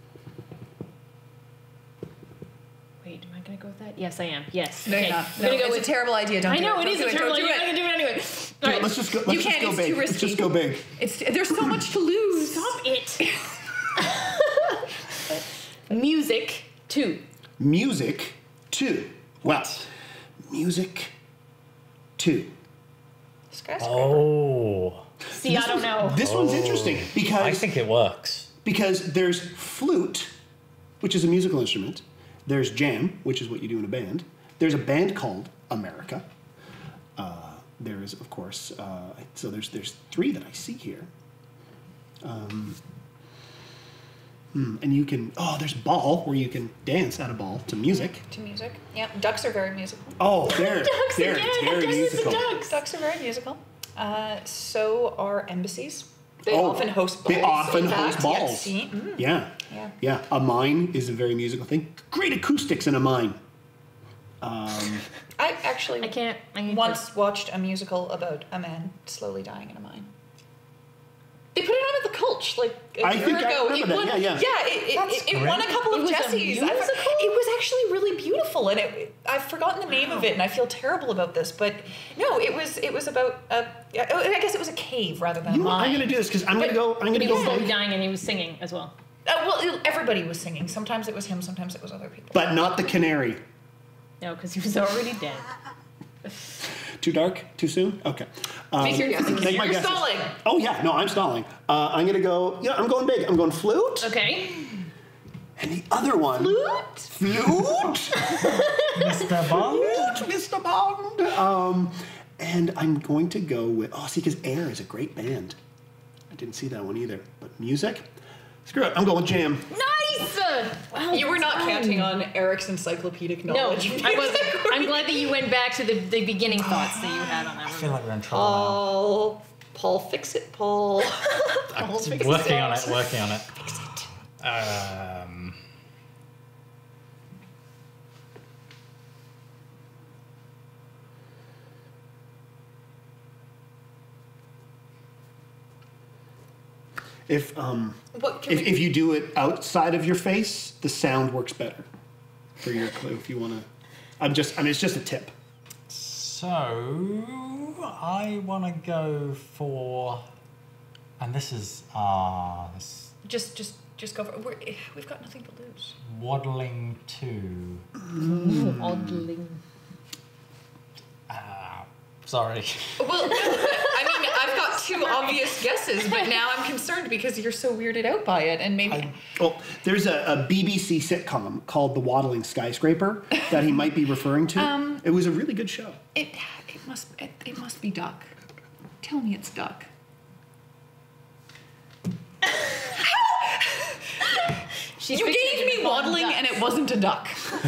Wait, am I gonna go with that? Yes, I am. Yes. No, okay. you're not. I'm No, gonna go it's with. a terrible idea. Don't I do know it. it is Don't a do terrible Don't idea. do I'm it. gonna do it anyway. All right. Let's just go. Let's You just can't, go it's big. too Let's risky. just go big. It's there's so much to lose. Stop it. Music two. Music two. Well, music two. Skyscraper. Oh. See, I don't one's- know. This one's interesting because I think it works. because there's flute, which is a musical instrument. There's jam, which is what you do in a band. There's a band called America. Uh, there is, of course, uh, so there's there's three that I see here. Um, hmm, and you can, oh, there's ball, where you can dance at a ball to music. To music. Yeah, ducks are very musical. Oh, there, Ducks there, again. it's I very guess it's the musical. ducks. Ducks are very musical. Uh, so are embassies. They Oh, often host balls. they often in host fact. balls. Yes, see? Mm. Yeah. Yeah. Yeah. A mine is a very musical thing. Great acoustics in a mine. Um, I actually I can't. I can't once watched a musical about a man slowly dying in a mine. They put it on at the Culch like a I year think I ago. remember it that. won, Yeah, yeah. it, it, That's it, it won a great. couple It of was a Jessies. I for- musical? it was actually really beautiful, and it, I've forgotten the name of it, and I feel terrible about this. But no, it was it was about a. I guess it was a cave rather than you a know, what, mine. I'm gonna do this because I'm gonna go. I'm But gonna he go was slowly big, dying and he was singing as well. Uh, well, it- everybody was singing. Sometimes it was him. Sometimes it was other people. but not the canary. No, because he was already dead. Too dark? Too soon? Okay. Um, Make your guesses. make my You're guesses. stalling. Oh yeah, no, I'm stalling. Uh, I'm gonna go. Yeah, I'm going big. I'm going flute. Okay. And the other one. Flute? Flute. Mister Bond? Mister Bond. Um, and I'm going to go with. Oh, see, because Air is a great band. I didn't see that one either. But music. Screw it. I'm going with jam. Nice. Wow. You were not done. counting on Eric's encyclopedic No, knowledge. I wasn't. I'm glad that you went back to the, the beginning thoughts that you had on that I one. feel like we're in trouble Paul, Paul, fix it, Paul. Paul, now. fix Working it. on it, working on it. Fix it. Um, If um, What can if, we, if you do it outside of your face, the sound works better for your clue. If you want to, I'm just. I mean, it's just a tip. so, I want to go for... And this is... Ah, this just, just, just go for it. We're, we've got nothing to lose. Waddling two. Oddling. Ah, sorry. Well, no, I mean, I've got two obvious guesses, but now I'm concerned because you're so weirded out by it, and maybe. Well, there's a, a B B C sitcom called The Waddling Skyscraper that he might be referring to. Um, it was a really good show. It, it must, it, it must be duck. Tell me it's duck. She's You fixated gave me upon waddling, ducks. and it wasn't a duck.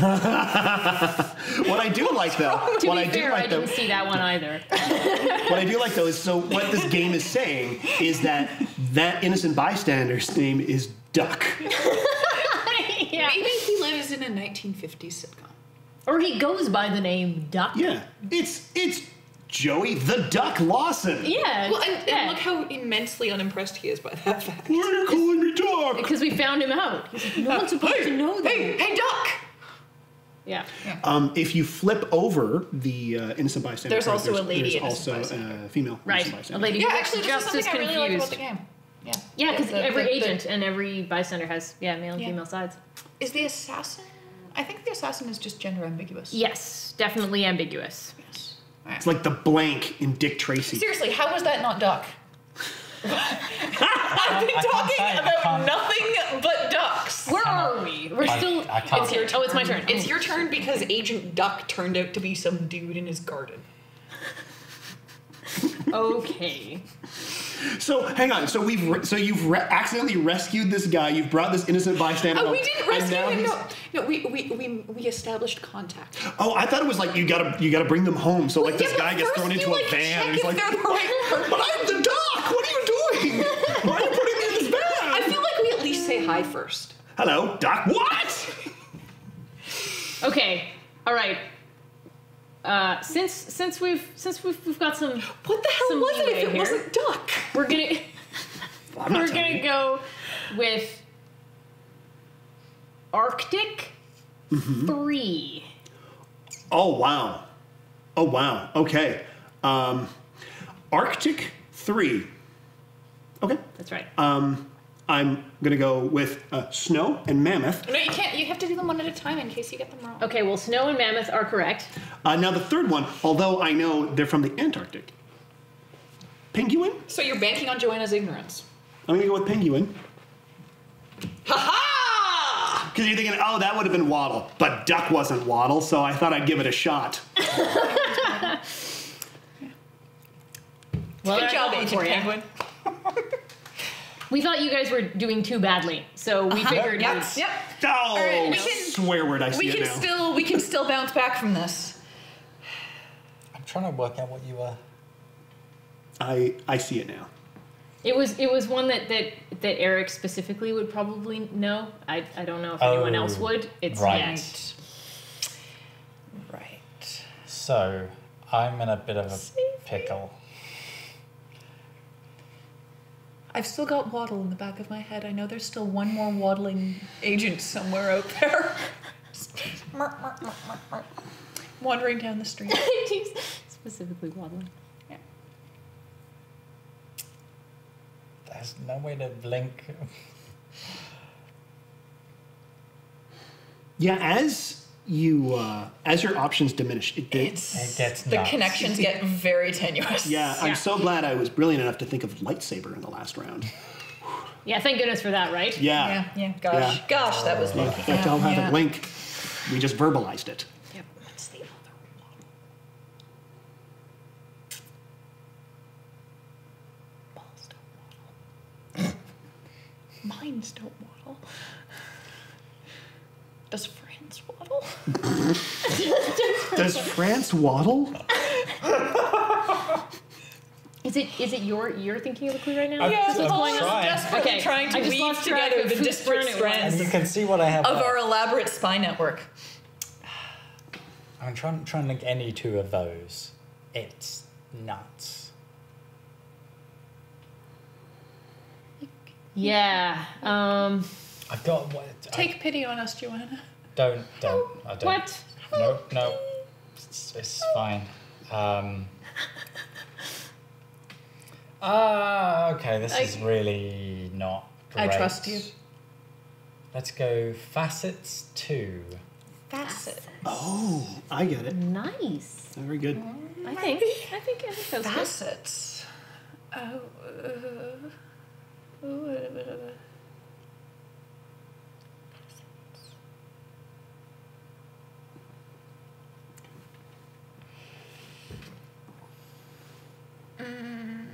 What I do like though, To what be I do fair, like I though, didn't see that one either. what I do like though is so what this game is saying is that that innocent bystander's name is Duck. Yeah. Maybe he lives in a nineteen fifties sitcom. Or he goes by the name Duck. Yeah, it's it's Joey the Duck Lawson. Yeah. Well, and, and yeah. look how immensely unimpressed he is by that fact. Why are you calling me Duck? Because we found him out. He's like, no one's supposed to know that. Hey, hey, duck! Yeah. Yeah. Um, if you flip over the uh, innocent bystander, There's card, also a lady There's innocent also bystander. a female Right. innocent A bystander. lady Yeah, who's actually, this is just something as I really like about confused. the game. Yeah. Yeah, because The- every the- the- agent and every bystander has, yeah, male and Yeah. female sides. Is the assassin? I think the assassin is just gender ambiguous. Yes, definitely ambiguous. Yes. All right. It's like the blank in Dick Tracy. Seriously, how was that not duck? I've been I can't talking say, I about can't- nothing but ducks. Where Cannot- are we? We're I- still. I can't- It's your, oh, it's my turn. It's your turn because Agent Duck turned out to be some dude in his garden. Okay. So hang on. So we've re- so you've re- accidentally rescued this guy. You've brought this innocent bystander. Oh, we up, didn't and rescue now him. he's- No, no, we, we we we established contact. Oh, I thought it was like you gotta you gotta bring them home. So like this Yeah, but guy gets first thrown into you, a like, van. check And he's if like, they're the right person. but I'm the doc. What are you doing? Why are you putting me in this van? I feel like we at least say hi first. Hello, doc. What? Okay. All right. Uh, since since we've since we've we've got some What the hell some was it leeway if it here, wasn't Duck? we're gonna I'm not we're telling gonna you. go with Arctic three. Oh wow. Oh wow. Okay. Um, Arctic three. Okay. That's right. Um, I'm gonna go with uh, Snow and Mammoth. No, you can't. You have to do them one at a time in case you get them wrong. Okay. Well, Snow and Mammoth are correct. Uh, now the third one, although I know they're from the Antarctic. Penguin? So you're banking on Joanna's ignorance. I'm gonna go with Penguin. Ha ha! Because you're thinking, oh, that would have been Waddle. But Duck wasn't Waddle, so I thought I'd give it a shot. Well, Good I job, got one Agent for ya. Penguin. We thought you guys were doing too badly, so we figured. Yep. we'd- Yep. Oh, right, we can- swear word, I see We it can now. still we can still bounce back from this. I'm trying to work out what you were. I, I see it now. It was it was one that, that that Eric specifically would probably know. I I don't know if anyone Oh, else would. It's right. yeah. Right. So I'm in a bit of a Save me. pickle. I've still got Waddle in the back of my head. I know there's still one more waddling agent somewhere out there. Wandering down the street. He's specifically waddling. Yeah. There's no way to link. Yeah, as you uh, as your options diminish, it gets. It gets The nuts. connections get very tenuous. Yeah, I'm Yeah. so glad I was brilliant enough to think of lightsaber in the last round. Yeah, thank goodness for that, right? Yeah. Yeah, yeah. Gosh, Yeah. gosh, that was Yeah, lucky. in fact, I'll have yeah. it link. We just verbalized it. Yep. What's the other one? Balls don't waddle. Minds don't waddle. Does France waddle? Does France waddle? Is it is it your you're thinking of a clue right now? I'm- Yeah, I'm Paul is trying. desperately Okay, trying to I just weave lost track together of the whose disparate turn it was. strands And you can see what I have. of left. our elaborate spy network. I'm trying trying to link any two of those. It's nuts. Yeah. Um. I've got what? I- Take pity on us, Joanna. Don't don't. I don't. What? No no. It's, it's fine. Um. Ah, okay. This I- is really not I great. trust you. Let's go facets two. Facet. Oh, I get it. Nice. Very good. I think. I think. I think that was good. Facets. Oh. Uh, ooh, uh, uh, Mm.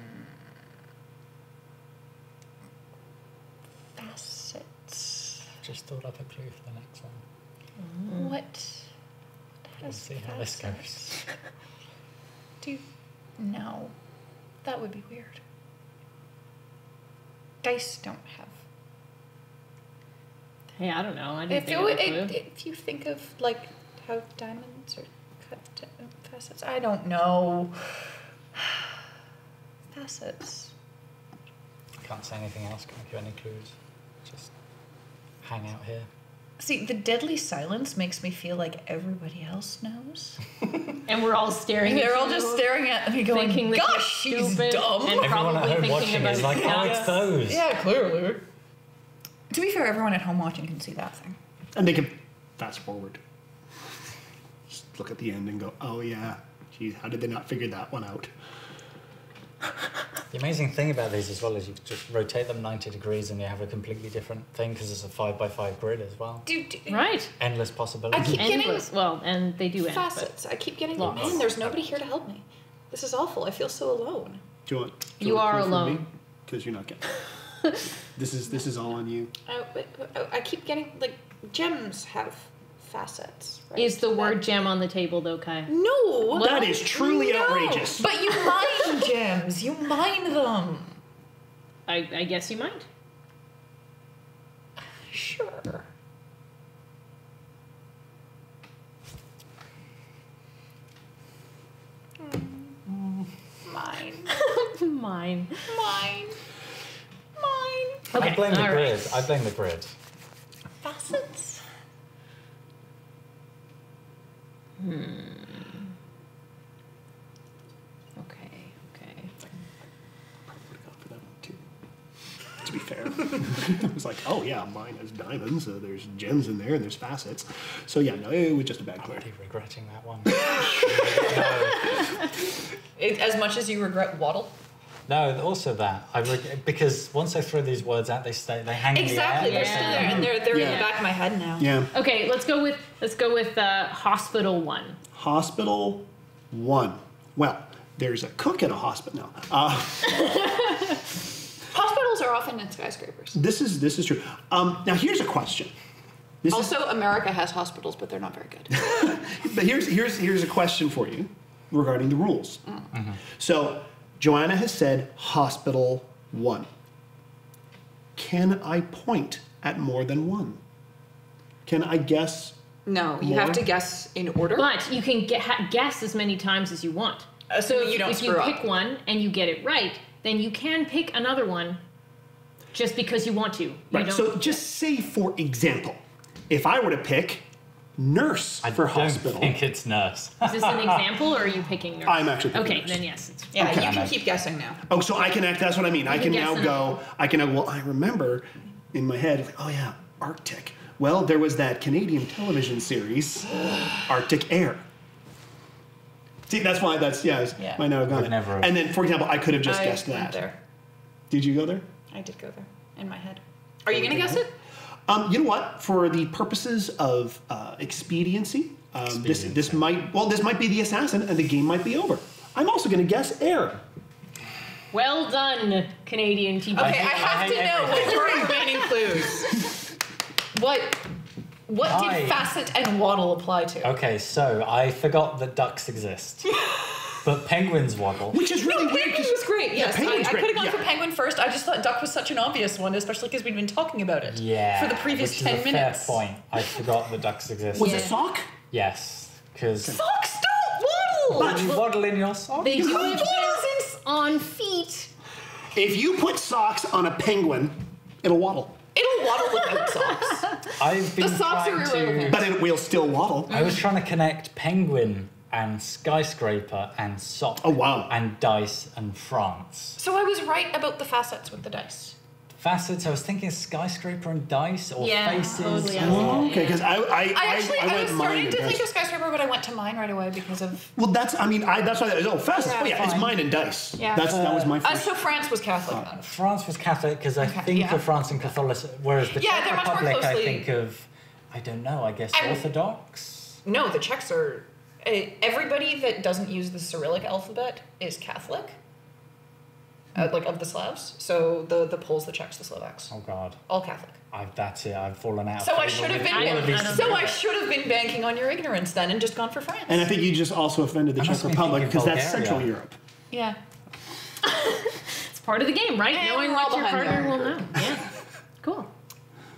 Facets. Just thought up a clue for the next one. What? We'll has see how this facets? goes. Do no. That would be weird. Dice don't have. Hey, I don't know. I didn't If think you, of a clue. it, if you think of like how diamonds are cut to facets, I don't know. Facets. Can't say anything else. Can't give any clues. Just hang out here. See, the deadly silence makes me feel like everybody else knows. And we're all staring. They're at all you, just staring at me going, thinking that gosh, you're she's stupid, dumb. and Everyone at probably home thinking watching about is like, it. oh, it's those. Yeah, clearly. To be fair, everyone at home watching can see that thing. And they can fast forward. Just look at the end and go, oh yeah, geez, how did they not figure that one out? The amazing thing about these as well is you just rotate them ninety degrees and you have a completely different thing because it's a five by five grid as well. Dude, Right. Endless possibilities. I keep getting Endless. Well, and they do end. but- facets. I keep getting, Lots. man, there's nobody here to help me. This is awful. I feel so alone. Do you want? do You want a are clue from alone. me? Because you're not getting. this is this is all on you. I, I keep getting, like, gems have facets. Right? Is the So word that- gem on the table though, Kai? No. That is truly No. outrageous. But you mine gems. You mine them. I, I guess you might. Sure. Mm. Mine. Mine. Mine. Mine. Okay. I blame the all grid. right. I blame the grid. Facets. Okay. Okay. Probably would have gone for that one too. To be fair, I was like, oh yeah, mine has diamonds. So there's gems in there and there's facets. So yeah, no, it was just a bad I'm clue. already regretting that one. It, as much as you regret waddle. No, also that I reg- because once I throw these words out, they stay, they hang Exactly. in the They're air. still there, and they're they're in Yeah. the back of my head now. Yeah. Okay. Let's go with let's go with uh, hospital one. Hospital one. Well, there's a cook at a hospital now. Uh, Hospitals are often in skyscrapers. this is this is true. Um, now here's a question. This Also, America has hospitals, but they're not very good. is, but here's here's here's a question for you regarding the rules. Mm. So Joanna has said hospital one. Can I point at more than one? Can I guess? No, you More? have to guess in order. But you can get, ha- guess as many times as you want. Assuming if, you don't if screw you up. pick one and you get it right, then you can pick another one just because you want to. You Right. don't- So just say, for example, if I were to pick nurse I for don't hospital, think it's nurse. is this an example, or are you picking nurse? I'm actually picking okay. nurse. Then yes. It's Yeah, Okay. you can keep guessing now. oh, so I can act. That's what I mean. I can can guess now in go. I can. Well, I remember in my head. Like, oh yeah, Arctic. Well, there was that Canadian television series, Arctic Air. See, that's why. That's yeah. I Yeah. might not have gone Would it. never have. And then, for example, I could have just I guessed went that. there. Did you go there? I did go there in my head. Are you gonna guess it? Um, you know what? For the purposes of uh, expediency, um, this this Expediency. might well this might be the assassin, and the game might be over. I'm also going to guess air. well done, Canadian T V. Okay, I, hate- I have hate to know what everything. your remaining clues. What what I- did facet and waddle apply to? Okay, so I forgot that ducks exist, but penguins waddle. Which is really No, weird. penguin 'cause- was great. Yes, penguin's I, I great, could have gone yeah. for penguin first. I just thought duck was such an obvious one, especially because we'd been talking about it Yeah, for the previous which ten is a minutes. Fair point. I forgot that ducks exist. Was Yeah. it sock? Yes, because Fox don't waddle. you waddle in your sock. They do Waddles it in- on feet. If you put socks on a penguin, it'll waddle, It'll waddle without socks. I've been The socks trying are to. irrelevant. but it will still waddle. I was trying to connect penguin and skyscraper and sock. Oh, wow. And dice and France. So I was right about the facets with the dice. Facets. I was thinking skyscraper and dice or Yeah, faces. totally. or- Oh, okay, because I I, I I, actually I I, went was mine starting and to think dice. of skyscraper, but I went to mine right away because of. Well, that's I mean I that's why oh fast Yeah, oh yeah it's fine. mine and dice. Yeah. That's that was my Uh, first. so France was Catholic then. France was Catholic because I Okay, think yeah. of France and Catholicism, whereas the Yeah, Czech they're much more Republic, I closely- think of, I don't know, I guess And- Orthodox. No, the Czechs are. Uh, everybody that doesn't use the Cyrillic alphabet is Catholic. Uh, like of the Slavs. So the the Poles, the Czechs, the Slovaks, Oh God, all Catholic. I, that's it. I've fallen out. of So I favour should have with been. all of these I don't So things. I should have been banking on your ignorance then, and just gone for France. And I think you just also offended the I Czech must be Republic thinking because that's Bulgaria. Central Europe. yeah. It's part of the game, right? And Knowing we're all what your behind partner there. will know. Yeah. Cool.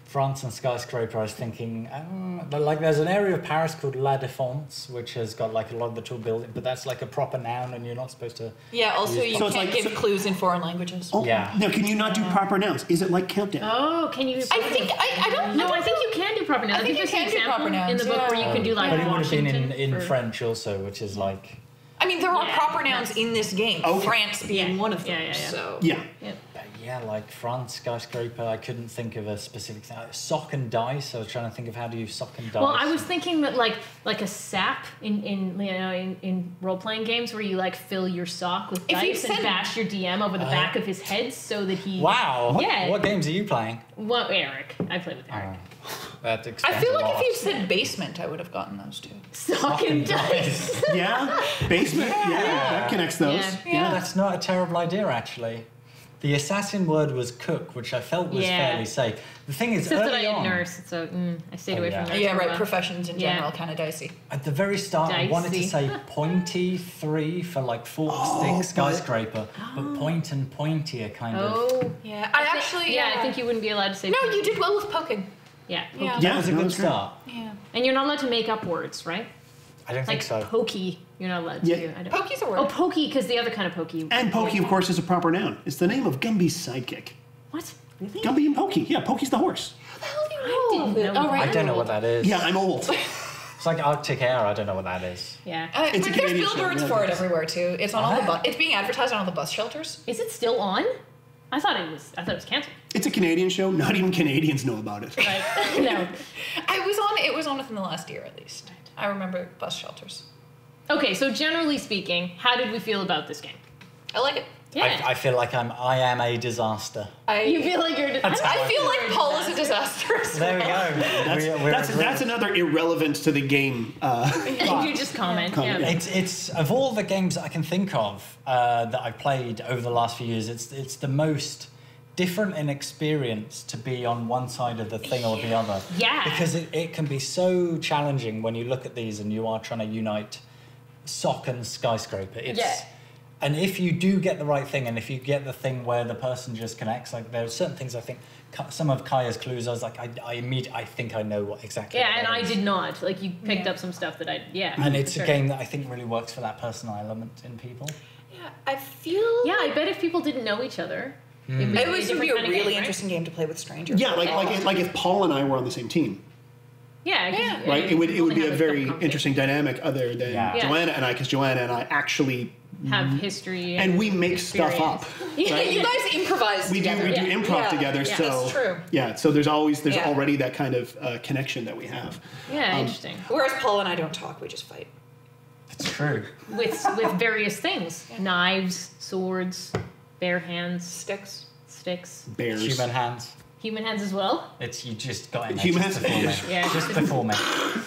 France and skyscraper, I was thinking, um, but like there's an area of Paris called La Défense, which has got like a lot of the tall buildings, but that's like a proper noun, and you're not supposed to. Yeah. Also, use you So it's can't like- give so- clues in foreign languages. Oh, Yeah. Now, can you not do proper nouns? Is it like Countdown? Oh, can you? I think I, I don't. No, I, I think you can do proper nouns. I think there's you an can do example proper nouns, in the book where yeah. you can do like But it would have been in, Washington in for- French also, which is like. I mean, there are Yeah, proper nouns that's- in this game. Okay. France being Yeah. one of them. Yeah, yeah, yeah. So Yeah. Yeah. But yeah, like France skyscraper, I couldn't think of a specific thing. Sock and dice. I was trying to think of how do you sock and dice. Well, I was thinking that like like a sap in in you know in, in role playing games where you like fill your sock with If you dice and send- bash your D M over the Uh, back of his head so that he. Wow. What, Yeah. what games are you playing? Well, Eric, I played with Eric. That I explains feel a like lot. if you'd said basement, I would have gotten those two. Sock and dice. Yeah? Basement? Yeah. That connects those. Yeah. Yeah, that's not a terrible idea, actually. The assassin word was cook, which I felt was Yeah. fairly safe. The thing is, Except that I early had on, nurse, so mm, I stayed Oh, away yeah. from that. Yeah, for a right. while. Professions in Yeah. general, kind of dicey. at the very start, I wanted to Dicey. say pointy three for like fork stick skyscraper, but point and pointy are kind of. Oh. Yeah, I, think- actually. Yeah, I think you wouldn't be allowed to say. No, pointy. you did well with poking. Yeah. Yeah. Pokey. That was a no, good that's great. start. Yeah. And you're not allowed to make up words, right? I don't Like think so. pokey, you're not allowed to. Yeah. I don't. Pokey's a word. Oh, pokey, because the other kind of pokey. And Pokey, of course, is a proper noun. It's the name of Gumby's sidekick. What? Really? Gumby and Pokey. Yeah, Pokey's the horse. How the hell do you I know? didn't know Oh, that. right. I don't know what that is. Yeah, I'm old. It's like Arctic Air. I don't know what that is. Yeah. Uh, It's a but there's Canadian show, billboards yeah, for it it is. everywhere too. It's on all the Ah. bus. It's being advertised on all the bus shelters. Is it still on? I thought it was. I thought it was canceled. It's a Canadian show. Not even Canadians know about it. Right. No. I was on. It was on within the last year at least. I remember bus shelters. Okay, so generally speaking, how did we feel about this game? I like it. Yeah. I, I feel like I'm. I am a disaster. I. you feel like you're. That's how I feel like Paul is a disaster. as There we well. go. That's, We- we're that's, agreeing. that's another irrelevant to the game. Uh, you just comment. Comment, Yeah. It's it's of all the games I can think of uh, that I've played over the last few years. It's it's the most different in experience to be on one side of the thing or the other. Yeah. Because it, it can be so challenging when you look at these and you are trying to unite sock and skyscraper. It's, Yeah. And if you do get the right thing, and if you get the thing where the person just connects, like there are certain things I think, Ka- some of Kaya's clues, I was like, I, I immediately, I think I know what exactly. Yeah, what and that I is. did not. Like you picked Yeah. up some stuff that I. Yeah. And for it's sure. a game that I think really works for that personal element in people. Yeah, I feel. Yeah, I bet if people didn't know each other, it would It be a was would be different a kind of really game, right? interesting game to play with strangers. yeah, like like if, like if Paul and I were on the same team, Yeah. 'cause, Yeah. uh, right? It would it you would be only a have very couple conversations. interesting dynamic other than Yeah. Yeah. Joanna and I, because Joanna and I actually Have history. and we make stuff up. Yeah, right? You guys improvise We do together. we do Yeah. improv Yeah. together, Yeah. so That's true. yeah. So there's always there's Yeah. already that kind of uh, connection that we have. Yeah, Um, interesting. Whereas Paul and I don't talk, we just fight. It's true. With with various things, knives, swords, bare hands, Sticks. sticks, Bears. Human hands. human hands as well. It's you just got in there Human just hands. before me. Yeah. Just before me.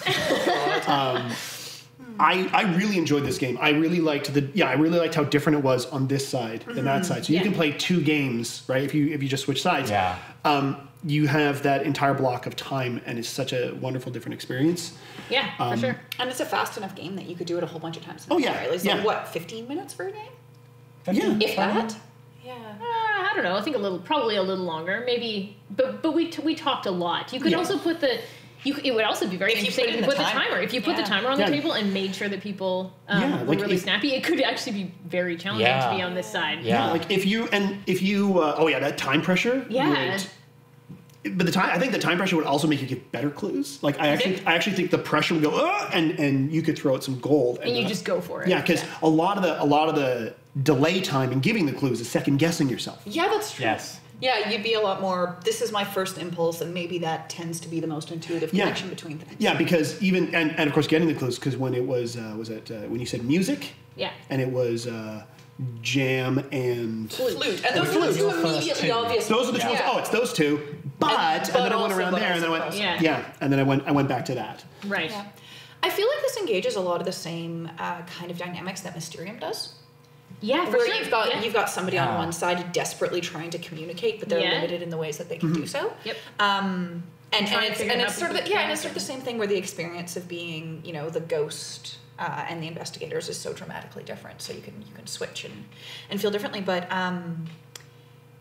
I, I really enjoyed this game. I really liked the yeah I really liked how different it was on this side than that side. So you Yeah. can play two games, right? If you if you just switch sides, Yeah. um, you have that entire block of time, and it's such a wonderful different experience. Yeah, for sure. And it's a fast enough game that you could do it a whole bunch of times. in a Oh, day, yeah, right? It's yeah. like what, fifteen minutes for a game? Yeah. If that. Yeah. Uh, I don't know. I think a little, probably a little longer, maybe. But but we t- we talked a lot. You could Yeah. also put the. You, it would also be very If you interesting put it if in you the put the timer. timer. If you put the Yeah. timer on the Yeah. table and made sure that people um, Yeah, were like really if- snappy, it could actually be very challenging Yeah. to be on this side. Yeah. Yeah, like if you and if you uh, oh yeah that time pressure Yeah. would, but the time I think the time pressure would also make you get better clues. Like I actually Okay. I actually think the pressure would go uh, and and you could throw out some gold And you uh, just go for it. yeah because a lot of the a lot of the delay time in giving the clues is second guessing yourself. Yeah, that's true. Yes. Yeah, you'd be a lot more, this is my first impulse, and maybe that tends to be the most intuitive Yeah. connection between things. Yeah, because even and, and of course getting the clues because when it was uh, was it uh, when you said music Yeah. and it was uh, jam and Flute. And those Flute. are the two Your first immediately two. obvious those are the two. ones. Oh, it's those two. But and, but then I went also, around but there and then I also, went but also. yeah and then I went I went back to that. Right. Yeah. I feel like this engages a lot of the same uh, kind of dynamics that Mysterium does. Yeah, for Where sure. you've got yeah. you've got somebody on Yeah. one side desperately trying to communicate, but they're Yeah. limited in the ways that they can do so. Yep. Um, and, Trying and to it's, figure and out it's how sort of the, people yeah, and it's sort of the connect. same thing where the experience of being, you know, the ghost uh, and the investigators is so dramatically different. So you can you can switch and, and feel differently. But um,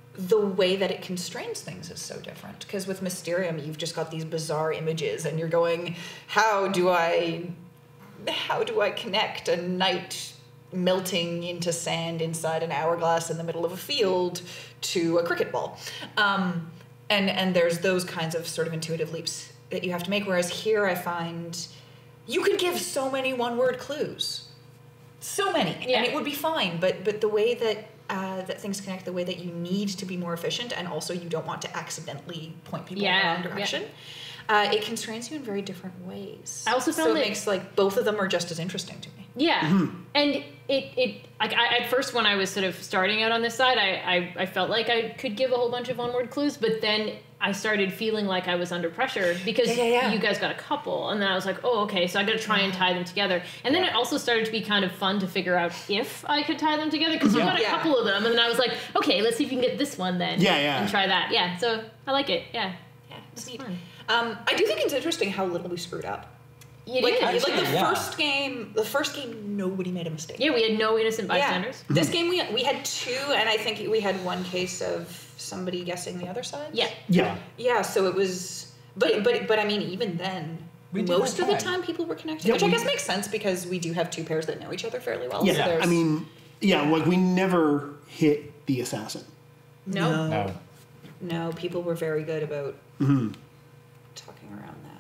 the way that it constrains things is so different. Because with Mysterium, you've just got these bizarre images, and you're going, how do I, how do I connect a knight melting into sand inside an hourglass in the middle of a field to a cricket ball? Um, and and there's those kinds of sort of intuitive leaps that you have to make. Whereas here, I find you could give so many one-word clues, so many, yeah. and it would be fine. But but the way that uh, that things connect, the way that you need to be more efficient, and also you don't want to accidentally point people yeah, in the wrong direction. Yeah. Uh, it constrains you in very different ways. I also found so it that makes like both of them are just as interesting to me. Yeah, Mm-hmm. and it it like I, at first when I was sort of starting out on this side, I, I I felt like I could give a whole bunch of one word clues, but then I started feeling like I was under pressure because Yeah, yeah, yeah. you guys got a couple, and then I was like, oh, okay, so I got to try and tie them together. And then it also started to be kind of fun to figure out if I could tie them together, because you got a Yeah. couple of them, and then I was like, okay, let's see if you can get this one then. Yeah, yeah. And try that. Yeah, so I like it. Yeah. Yeah, it's It's neat. fun. Um, I do think it's interesting how little we screwed up. It Like, is. like Actually, the yeah. first game, the first game, nobody made a mistake. Yeah, we had no innocent bystanders. Yeah. This game, we we had two, and I think we had one case of somebody guessing the other side. Yeah. Yeah. Yeah, so it was, but but but I mean, even then, We did most of the okay. time people were connected, Yeah, which I we- guess makes sense because we do have two pairs that know each other fairly well. Yeah, so there's, I mean, yeah, like we never hit the assassin. No. No. no, people were very good about Mm-hmm. talking around that.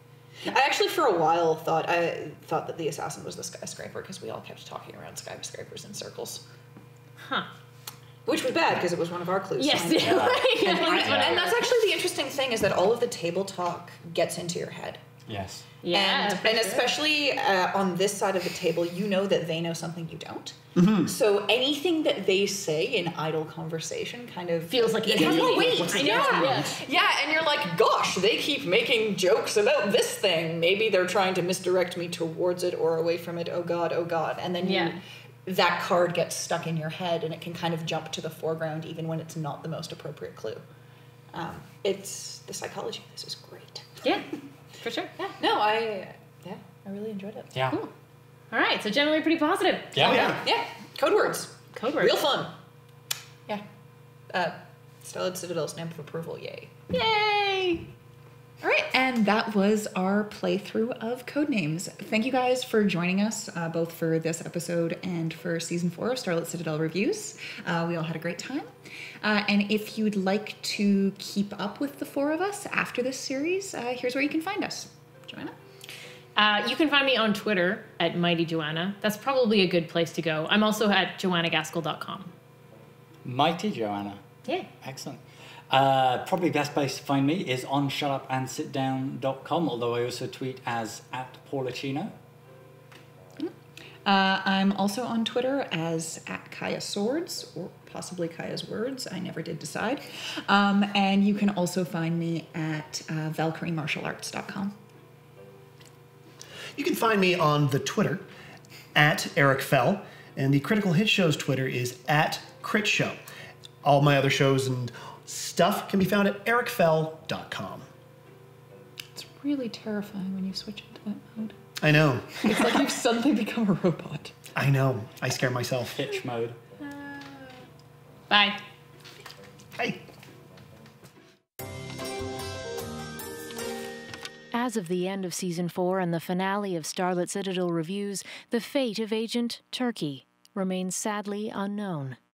I actually, for a while, thought I thought that the assassin was the skyscraper because we all kept talking around skyscrapers in circles, Huh. which was bad because it was one of our clues. Yes. So I- Yeah. And, Yeah. and that's actually the interesting thing is that all of the table talk gets into your head. Yes. Yeah, and, for and sure. especially uh, on this side of the table, you know that they know something you don't. Mm-hmm. So anything that they say in idle conversation kind of Feels like it it's has more amazing. weight. What's the yeah. next one? yeah, and you're like, gosh, they keep making jokes about this thing. Maybe they're trying to misdirect me towards it or away from it. Oh God, oh God, and then you, Yeah. that card gets stuck in your head, and it can kind of jump to the foreground even when it's not the most appropriate clue. Um, it's the psychology of this is great. Yeah, for sure. Yeah. No, I yeah, I really enjoyed it. Yeah. Cool. All right, so generally pretty positive. Yeah. Oh, yeah. Yeah, code words. Code words. Real fun. Yeah. Uh, Starlit Citadel stamp of approval, yay. Yay! All right, and that was our playthrough of Codenames. Thank you guys for joining us, uh, both for this episode and for season four of Starlit Citadel Reviews. Uh, we all had a great time. Uh, and if you'd like to keep up with the four of us after this series, uh, here's where you can find us. Joanna? Uh, you can find me on Twitter at Mighty Joanna. That's probably a good place to go. I'm also at joanna gaskell dot com. Mighty Joanna. Yeah. Excellent. Uh, probably best place to find me is on shut up and sit down dot com, although I also tweet as at Paulachino. Uh, I'm also on Twitter as at Kaya Swords, or possibly Kaya's Words. I never did decide. Um, and you can also find me at uh, valkyrie martial arts dot com. You can find me on the Twitter at Eric Fell, and the Critical Hit Show's Twitter is at Crit Show. All my other shows and stuff can be found at eric fell dot com. It's really terrifying when you switch into that mode. I know. It's like you've suddenly become a robot. I know. I scare myself. Hitch mode. Bye. Hi. As of the end of Season four and the finale of Starlit Citadel Reviews, the fate of Agent Turkey remains sadly unknown.